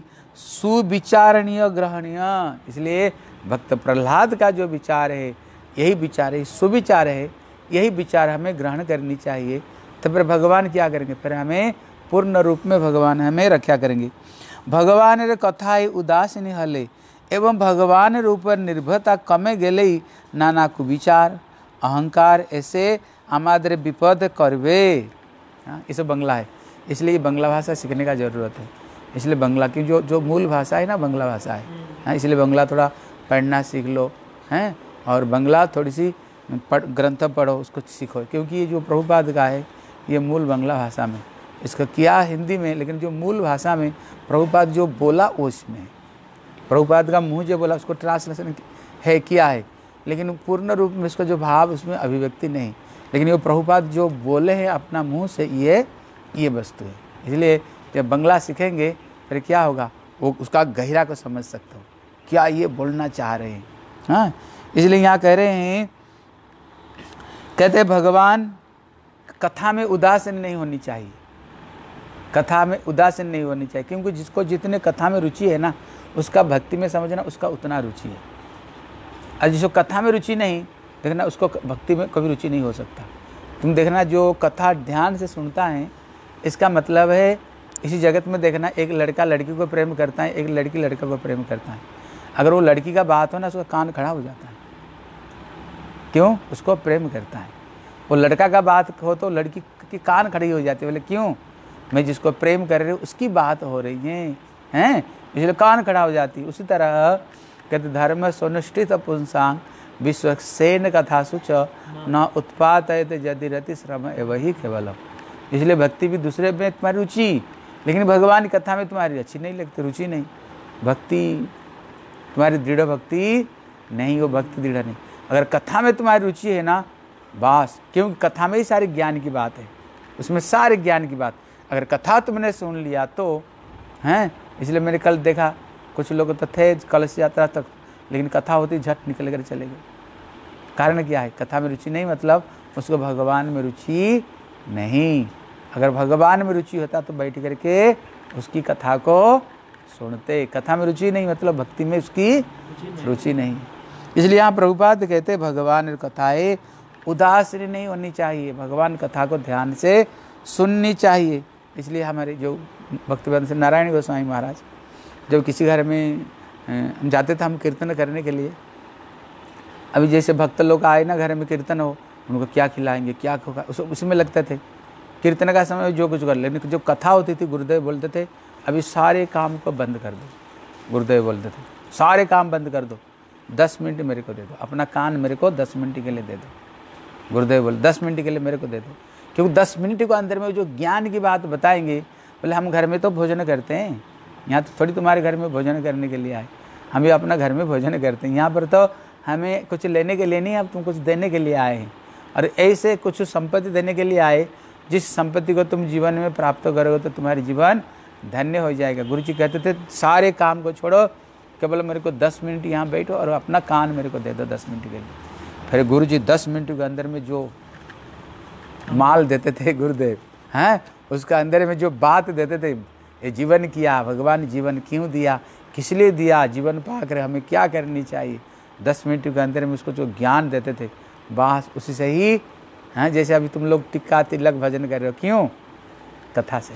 [SPEAKER 1] सुविचारणीय ग्रहणीय। इसलिए भक्त प्रहलाद का जो विचार है यही विचार है, सुविचार है, यही विचार हमें ग्रहण करनी चाहिए। तो फिर भगवान क्या करेंगे? फिर हमें पूर्ण रूप में भगवान हमें रक्षा करेंगे। भगवान रे कथा उदासीन हले एवं भगवान ऊपर निर्भरता कमे गेले नाना कुविचार अहंकार ऐसे हमारे विपद करवे। ये सब बंगला है, इसलिए बंगला भाषा सीखने का ज़रूरत है। इसलिए बंगला की जो जो मूल भाषा है ना, बंगला भाषा है, हाँ? इसलिए बंगला थोड़ा पढ़ना सीख लो, हैं? और बंगला थोड़ी सी पढ़ ग्रंथ पढ़ो, उसको सीखो, क्योंकि ये जो प्रभुपाद का है ये मूल बंगला भाषा में, इसका किया हिंदी में, लेकिन जो मूल भाषा में प्रभुपाद जो बोला वो इसमें, प्रभुपाद का मुँह जो बोला उसको ट्रांसलेशन है किया है, लेकिन पूर्ण रूप में इसका जो भाव उसमें अभिव्यक्ति नहीं। लेकिन ये प्रभुपाद जो बोले हैं अपना मुंह से, ये ये वस्तु है। इसलिए जब बंगला सीखेंगे फिर क्या होगा, वो उसका गहरा को समझ सकते हो क्या ये बोलना चाह रहे हैं। हाँ, इसलिए यहाँ कह रहे हैं, कहते भगवान कथा में उदासीन नहीं होनी चाहिए, कथा में उदासीन नहीं होनी चाहिए, क्योंकि जिसको जितने कथा में रुचि है ना, उसका भक्ति में समझना उसका उतना रुचि है। और जिसको कथा में रुचि नहीं, देखना उसको भक्ति में कभी रुचि नहीं हो सकता। तुम देखना जो कथा ध्यान से सुनता है, इसका मतलब है इसी जगत में देखना, एक लड़का लड़की को प्रेम करता है, एक लड़की लड़का को प्रेम करता है। अगर वो लड़की का बात हो ना, उसका कान खड़ा हो जाता है। क्यों? उसको प्रेम करता है। वो लड़का का बात हो तो लड़की की कान खड़ी हो जाती है, बोले क्यों? मैं जिसको प्रेम कर रही हूँ उसकी बात हो रही है, हैं, इसलिए कान खड़ा हो जाती है। उसी तरह कहते धर्म सुनिष्ठित पुंसांग विश्वसेन कथा सुच न उत्पात यदि रति श्रम वही केवलम। इसलिए भक्ति भी दूसरे में तुम्हारी रुचि, लेकिन भगवान की कथा में तुम्हारी अच्छी नहीं लगती, रुचि नहीं, भक्ति तुम्हारी दृढ़ भक्ति नहीं, वो भक्ति दृढ़ नहीं। अगर कथा में तुम्हारी रुचि है ना, बस, क्योंकि कथा में ही सारे ज्ञान की बात है, उसमें सारे ज्ञान की बात। अगर कथा तुमने सुन लिया तो हैं, इसलिए मैंने कल देखा कुछ लोग तो थे कलश यात्रा तक, लेकिन कथा होती झट निकल कर चले गए। कारण क्या है? कथा में रुचि नहीं, मतलब उसको भगवान में रुचि नहीं। अगर भगवान में रुचि होता तो बैठ करके उसकी कथा को सुनते। कथा में रुचि नहीं मतलब भक्ति में उसकी रुचि नहीं। इसलिए यहाँ प्रभुपाद कहते भगवान कथाएं उदासीन नहीं होनी चाहिए, भगवान कथा को ध्यान से सुननी चाहिए। इसलिए हमारे जो भक्तिवेदांत से नारायण गोस्वामी महाराज जब किसी घर में हम जाते थे हम कीर्तन करने के लिए, अभी जैसे भक्त लोग आए ना घर में कीर्तन हो, उनको क्या खिलाएंगे क्या होगा उस उसमें लगते थे। कीर्तन का समय जो कुछ कर, लेकिन जो कथा होती थी गुरुदेव बोलते थे अभी सारे काम को बंद कर दो। गुरुदेव बोलते थे सारे काम बंद कर दो, दस मिनट मेरे को दे दो, अपना कान मेरे को दस मिनट के लिए दे दो। गुरुदेव बोले दस मिनट के लिए मेरे को दे दो, क्योंकि दस मिनट को अंदर में जो ज्ञान की बात बताएंगे। बोले हम घर में तो भोजन करते हैं, यहाँ तो थोड़ी तुम्हारे घर में भोजन करने के लिए आए, हम भी अपना घर में भोजन करते हैं, यहाँ पर तो हमें कुछ लेने के लिए नहीं, अब तुम कुछ देने के लिए आए हैं। और ऐसे कुछ संपत्ति देने के लिए आए, जिस संपत्ति को तुम जीवन में प्राप्त करोगे तो तुम्हारी जीवन धन्य हो जाएगा। गुरु जी कहते थे सारे काम को छोड़ो, केवल मेरे को दस मिनट यहाँ बैठो और अपना कान मेरे को दे दो दस मिनट के लिए। फिर गुरु जी दस मिनट के अंदर में जो माल देते थे गुरुदेव, हैं, उसका अंदर में जो बात देते थे, ये जीवन किया, भगवान जीवन क्यों दिया, किस लिए दिया, जीवन पाकर हमें क्या करनी चाहिए, दस मिनट के अंदर में उसको जो ज्ञान देते थे, बस उसी से ही। हैं, जैसे अभी तुम लोग टिक्का तिलक भजन कर रहे हो, क्यों? कथा से।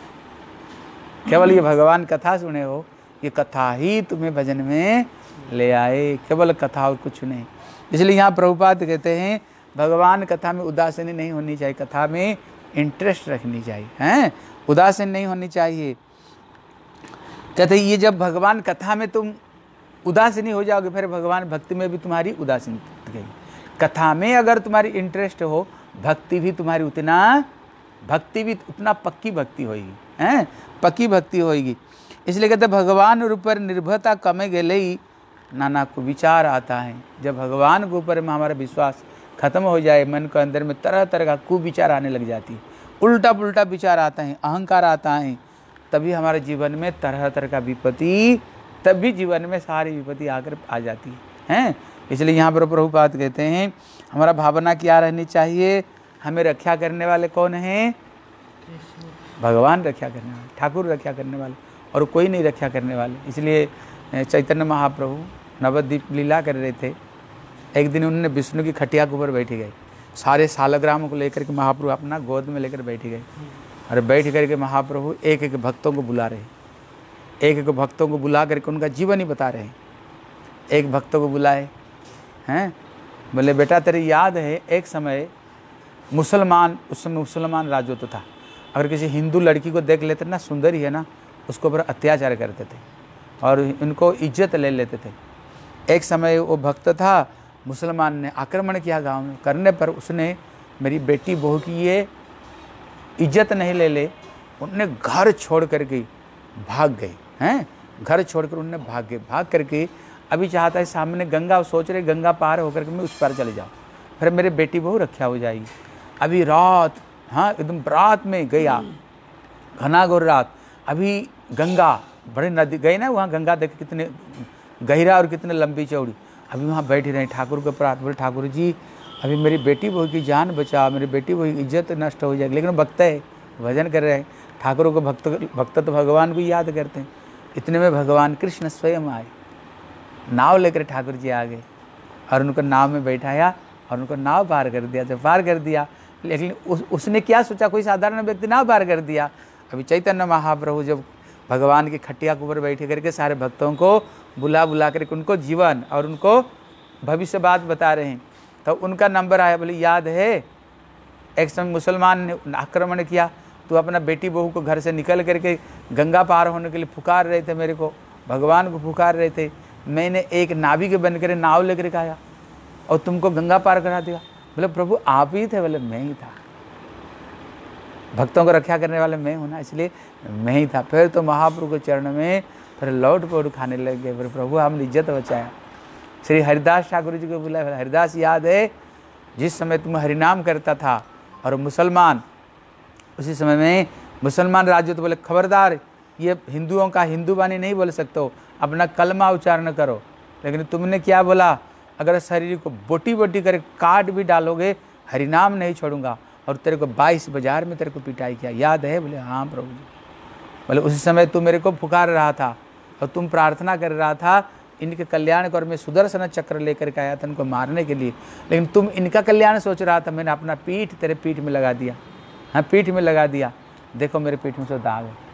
[SPEAKER 1] केवल ये भगवान कथा सुने हो, ये कथा ही तुम्हें भजन में ले आए, केवल कथा और कुछ नहीं। इसलिए यहाँ प्रभुपाद कहते हैं भगवान कथा में उदासीन नहीं होनी चाहिए, कथा में इंटरेस्ट रखनी चाहिए, हैं, उदासीन नहीं होनी चाहिए। कहते ये जब भगवान कथा में तुम उदासीन हो जाओगे, फिर भगवान भक्ति में भी तुम्हारी उदासीन गई। कथा में अगर तुम्हारी इंटरेस्ट हो, भक्ति भी तुम्हारी उतना भक्ति भी उतना पक्की भक्ति होगी, हैं, पक्की भक्ति होगी। इसलिए कहते भगवान ऊपर निर्भरता कमे गई नाना को विचार आता है। जब भगवान के ऊपर में हमारा विश्वास खत्म हो जाए, मन के अंदर में तरह तरह का कुविचार आने लग जाती है, उल्टा पुल्टा विचार आता है, अहंकार आता है, तभी हमारे जीवन में तरह तरह का विपत्ति, तभी जीवन में सारी विपत्ति आकर आ जाती है, हैं। इसलिए यहाँ पर प्रभुपाद कहते हैं हमारा भावना क्या रहनी चाहिए, हमें रक्षा करने वाले कौन हैं? भगवान रक्षा करने वाले, ठाकुर रक्षा करने वाले, और कोई नहीं रक्षा करने वाले। इसलिए चैतन्य महाप्रभु नवद्वीप लीला कर रहे थे, एक दिन उन्होंने विष्णु की खटिया के ऊपर बैठ गए, सारे सालग्रामों को लेकर के महाप्रभु अपना गोद में लेकर बैठ गए, और बैठ करके महाप्रभु एक एक भक्तों को बुला रहे, एक एक भक्तों को बुला करके उनका जीवन ही बता रहे हैं। एक भक्तों को बुलाए, हैं, बोले बेटा तेरे याद है एक समय मुसलमान, उस समय मुसलमान राजत्व था, अगर किसी हिंदू लड़की को देख लेते ना, सुंदर ही है ना, उसके ऊपर अत्याचार करते थे और इनको इज्जत ले लेते थे। एक समय वो भक्त था, मुसलमान ने आक्रमण किया गांव में, करने पर उसने मेरी बेटी बहू की ये इज्जत नहीं ले ले, उनने घर छोड़ करके भाग गई, हैं, घर छोड़कर उन्होंने भागे, भाग करके अभी चाहता है सामने गंगा, सोच रहे गंगा पार होकर के मैं उस पार चले जाऊँ, फिर मेरे बेटी बहू रक्षा हो जाएगी। अभी रात, हाँ एकदम रात में गया, घना घोर रात, अभी गंगा बड़े नदी गए ना, वहाँ गंगा देखे कितने गहरा और कितने लंबी चौड़ी, अभी वहाँ बैठे रहे ठाकुर को प्रार्थना, बोले ठाकुर जी अभी मेरी बेटी बहू की जान बचा, मेरी बेटी बहू की इज्जत नष्ट हो जाएगी। लेकिन भक्त है, भजन कर रहे हैं, ठाकुर को भक्त भक्त तो भगवान को याद करते हैं। इतने में भगवान कृष्ण स्वयं आए, नाव लेकर ठाकुर जी आ गए और उनको नाव में बैठाया और उनको नाव पार कर दिया। जब पार कर दिया, लेकिन उस, उसने क्या सोचा, कोई साधारण व्यक्ति नाव पार कर दिया। अभी चैतन्य महाप्रभु जब भगवान की खटिया के ऊपर बैठे करके सारे भक्तों को बुला बुला करके उनको जीवन और उनको भविष्य बात बता रहे हैं, तो उनका नंबर आया। बोले याद है एक समय मुसलमान ने आक्रमण किया, तो अपना बेटी बहू को घर से निकल करके गंगा पार होने के लिए पुकार रहे थे, मेरे को भगवान को पुकार रहे थे, मैंने एक नाविक बन कर नाव लेकर आया और तुमको गंगा पार करा दिया। बोले प्रभु आप ही थे? बोले मैं ही था, भक्तों को रक्षा करने वाले मैं हूँ ना, इसलिए मैं ही था। फिर तो महाप्रभु के चरण में फिर लौट पोट खाने लग गए, फिर प्रभु हमने इज्जत बचाया। श्री हरिदास ठाकुर जी को बुलाया, हरिदास याद है जिस समय तुम हरिनाम करता था और मुसलमान, उसी समय में मुसलमान राज्य, तो बोले खबरदार ये हिंदुओं का हिंदू वाणी नहीं बोल सकते हो, अपना कलमा उच्चारण करो। लेकिन तुमने क्या बोला, अगर शरीर को बोटी बोटी कर काट भी डालोगे हरिनाम नहीं छोड़ूंगा, और तेरे को बाईस बाजार में तेरे को पिटाई किया, याद है? बोले हाँ प्रभु जी। बोले उसी समय तू मेरे को पुकार रहा था और तुम प्रार्थना कर रहा था इनके कल्याण को, और मैं सुदर्शन चक्र लेकर के आया था इनको मारने के लिए, लेकिन तुम इनका कल्याण सोच रहा था। मैंने अपना पीठ तेरे पीठ में लगा दिया, हाँ पीठ में लगा दिया, देखो मेरे पीठ में से दाग है,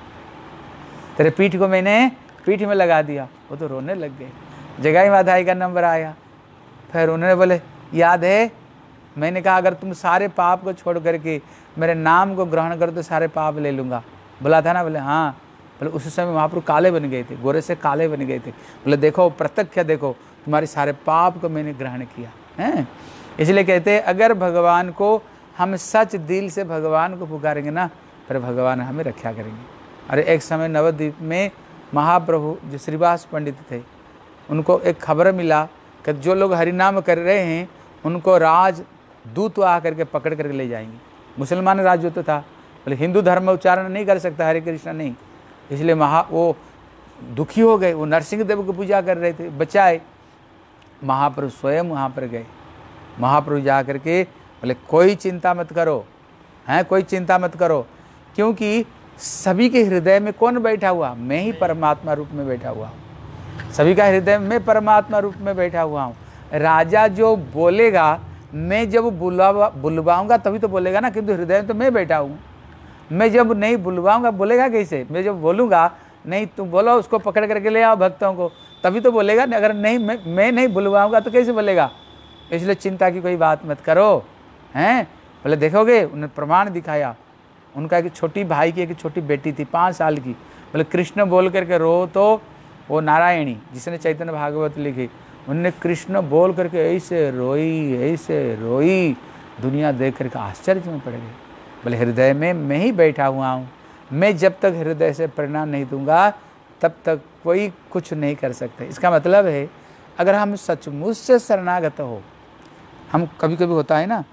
[SPEAKER 1] तेरे पीठ को मैंने पीठ में लगा दिया। वो तो रोने लग गए। जगाई माधाई का नंबर आया, फिर उन्होंने बोले याद है मैंने कहा अगर तुम सारे पाप को छोड़ करके मेरे नाम को ग्रहण करो तो सारे पाप ले लूँगा, बोला था ना? बोले हाँ। बोले उस समय महाप्रभु काले बन गए थे, गोरे से काले बन गए थे। बोले देखो प्रत्यक्ष देखो तुम्हारे सारे पाप को मैंने ग्रहण किया है। इसलिए कहते हैं अगर भगवान को हम सच दिल से भगवान को पुकारेंगे ना, फिर भगवान हमें रक्षा करेंगे। अरे एक समय नवद्वीप में महाप्रभु जो श्रीवास पंडित थे, उनको एक खबर मिला कि जो लोग हरिनाम कर रहे हैं उनको राज दूत आकर के पकड़ करके ले जाएंगे। मुसलमान राज्य तो था, बोले हिंदू धर्म उच्चारण नहीं कर सकता, हरे कृष्ण नहीं, इसलिए महा वो दुखी हो गए। वो नरसिंह देव को पूजा कर रहे थे, बचाए। महाप्रभु स्वयं वहाँ पर गए। महाप्रभु जा कर के बोले कोई चिंता मत करो, हैं कोई चिंता मत करो, क्योंकि सभी के हृदय में कौन बैठा हुआ? मैं ही परमात्मा रूप में बैठा हुआ हूँ। सभी का हृदय में परमात्मा रूप में बैठा हुआ हूँ। राजा जो बोलेगा, मैं जब बुलवा बुलवाऊंगा तभी तो बोलेगा ना, किंतु हृदय में तो मैं बैठा हूँ। मैं जब नहीं बुलवाऊंगा बोलेगा कैसे? मैं जब बोलूँगा नहीं तुम बोलो उसको पकड़ करके ले आओ भक्तों को, तभी तो बोलेगा। अगर नहीं मैं मैं नहीं बुलवाऊंगा तो कैसे बोलेगा? इसलिए चिंता की कोई बात मत करो, हैं। बोले देखोगे, उन्हें प्रमाण दिखाया। उनका एक छोटी भाई की एक छोटी बेटी थी पाँच साल की, बोले कृष्ण बोल करके रो, तो वो नारायणी जिसने चैतन्य भागवत लिखी, उनने कृष्ण बोल करके ऐसे रोई ऐसे रोई, दुनिया देख करके आश्चर्य में पड़ गई। बोले हृदय में मैं ही बैठा हुआ हूँ, मैं जब तक हृदय से प्रणाम नहीं दूंगा तब तक कोई कुछ नहीं कर सकते। इसका मतलब है अगर हम सचमुच से शरणागत हो, हम कभी कभी होता है ना,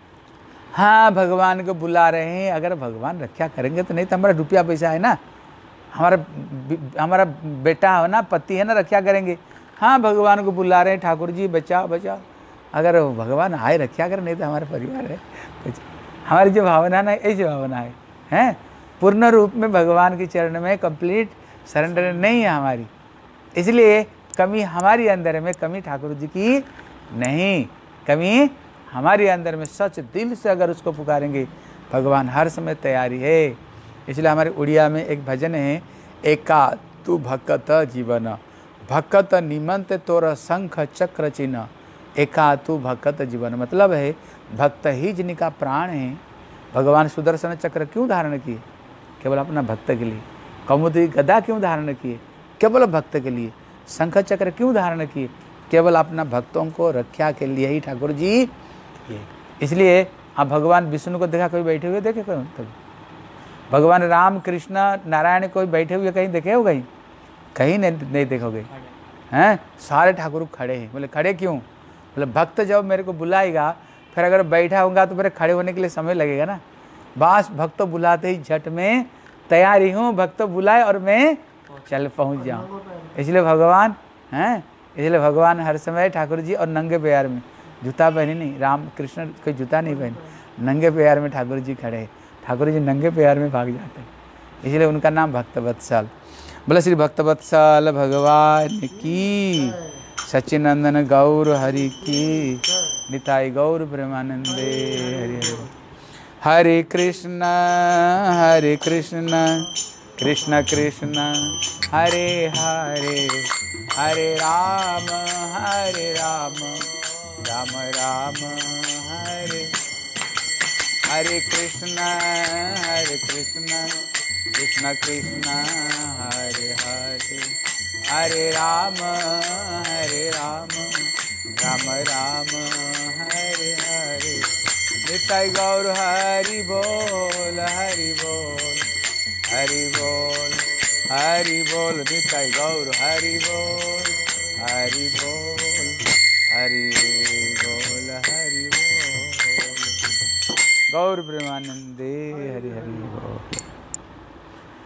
[SPEAKER 1] हाँ भगवान को बुला रहे हैं, अगर भगवान रक्षा करेंगे तो नहीं तो हमारा रुपया पैसा है ना, हमारा हमारा बेटा है ना, पति है ना, रक्षा करेंगे। हाँ भगवान को बुला रहे हैं, ठाकुर जी बचाओ बचाओ, अगर भगवान आए रक्षा करें, नहीं तो हमारा परिवार है। हमारी जो भावना ना ऐसी भावना है, हैं पूर्ण रूप में भगवान के चरण में कंप्लीट सरेंडर नहीं है हमारी, इसलिए कमी हमारी अंदर में, कमी ठाकुर जी की नहीं, कमी हमारे अंदर में। सच दिल से अगर उसको पुकारेंगे भगवान हर समय तैयारी है। इसलिए हमारे उड़िया में एक भजन है, एका तू भक्त जीवन भक्त निमंत तोर शंख चक्र चिन्ह, एका तू भक्त जीवन, मतलब है भक्त ही जिनका प्राण है। भगवान सुदर्शन चक्र क्यों धारण किए? केवल अपना भक्त के लिए। कौमुदी गदा क्यों धारण किए? केवल भक्त के लिए। शंख चक्र क्यों धारण किए? केवल अपना भक्तों को रक्षा के लिए ही ठाकुर जी ये। इसलिए आप भगवान विष्णु को देखा, कोई बैठे हुए देखे? कोई तभी भगवान राम कृष्ण नारायण कोई बैठे हुए कहीं देखे हो? कहीं कहीं नहीं नहीं देखोगे हैं। सारे ठाकुर खड़े हैं। बोले खड़े क्यों? बोले भक्त जब मेरे को बुलाएगा फिर अगर बैठा होगा तो मेरे खड़े होने के लिए समय लगेगा ना। बस भक्त बुलाते ही झट में तैयारी हूँ, भक्त बुलाए और मैं चल पहुँच जाऊँ। इसलिए भगवान हैं, इसलिए भगवान हर समय ठाकुर जी और नंगे पैर में, जूता पहने नहीं, राम कृष्ण कोई जूता नहीं पहने, नंगे पैर में ठाकुर जी खड़े हैं। ठाकुर जी नंगे पैर में भाग जाते हैं, इसलिए उनका नाम भक्तवत्सल। बोला श्री भक्तवत्सल भगवान की, सच्चिनंदन गौर हरि की, निताई गौर प्रेमानंदे हरि हरि। हरे कृष्ण हरे कृष्ण कृष्ण कृष्ण हरे हरे, हरे राम हरे राम राम राम हरे। हरे कृष्ण हरे कृष्ण कृष्ण कृष्ण हरे हरे, हरे राम हरे राम राम राम हरे हरे। निताई गौर हरि बोल हरि बोल हरि बोल हरि बोल। निताई गौर हरि बोल हरि बोल हरि बोल हरि बोल। गौर प्रेमानंदे हरि हरि बोल।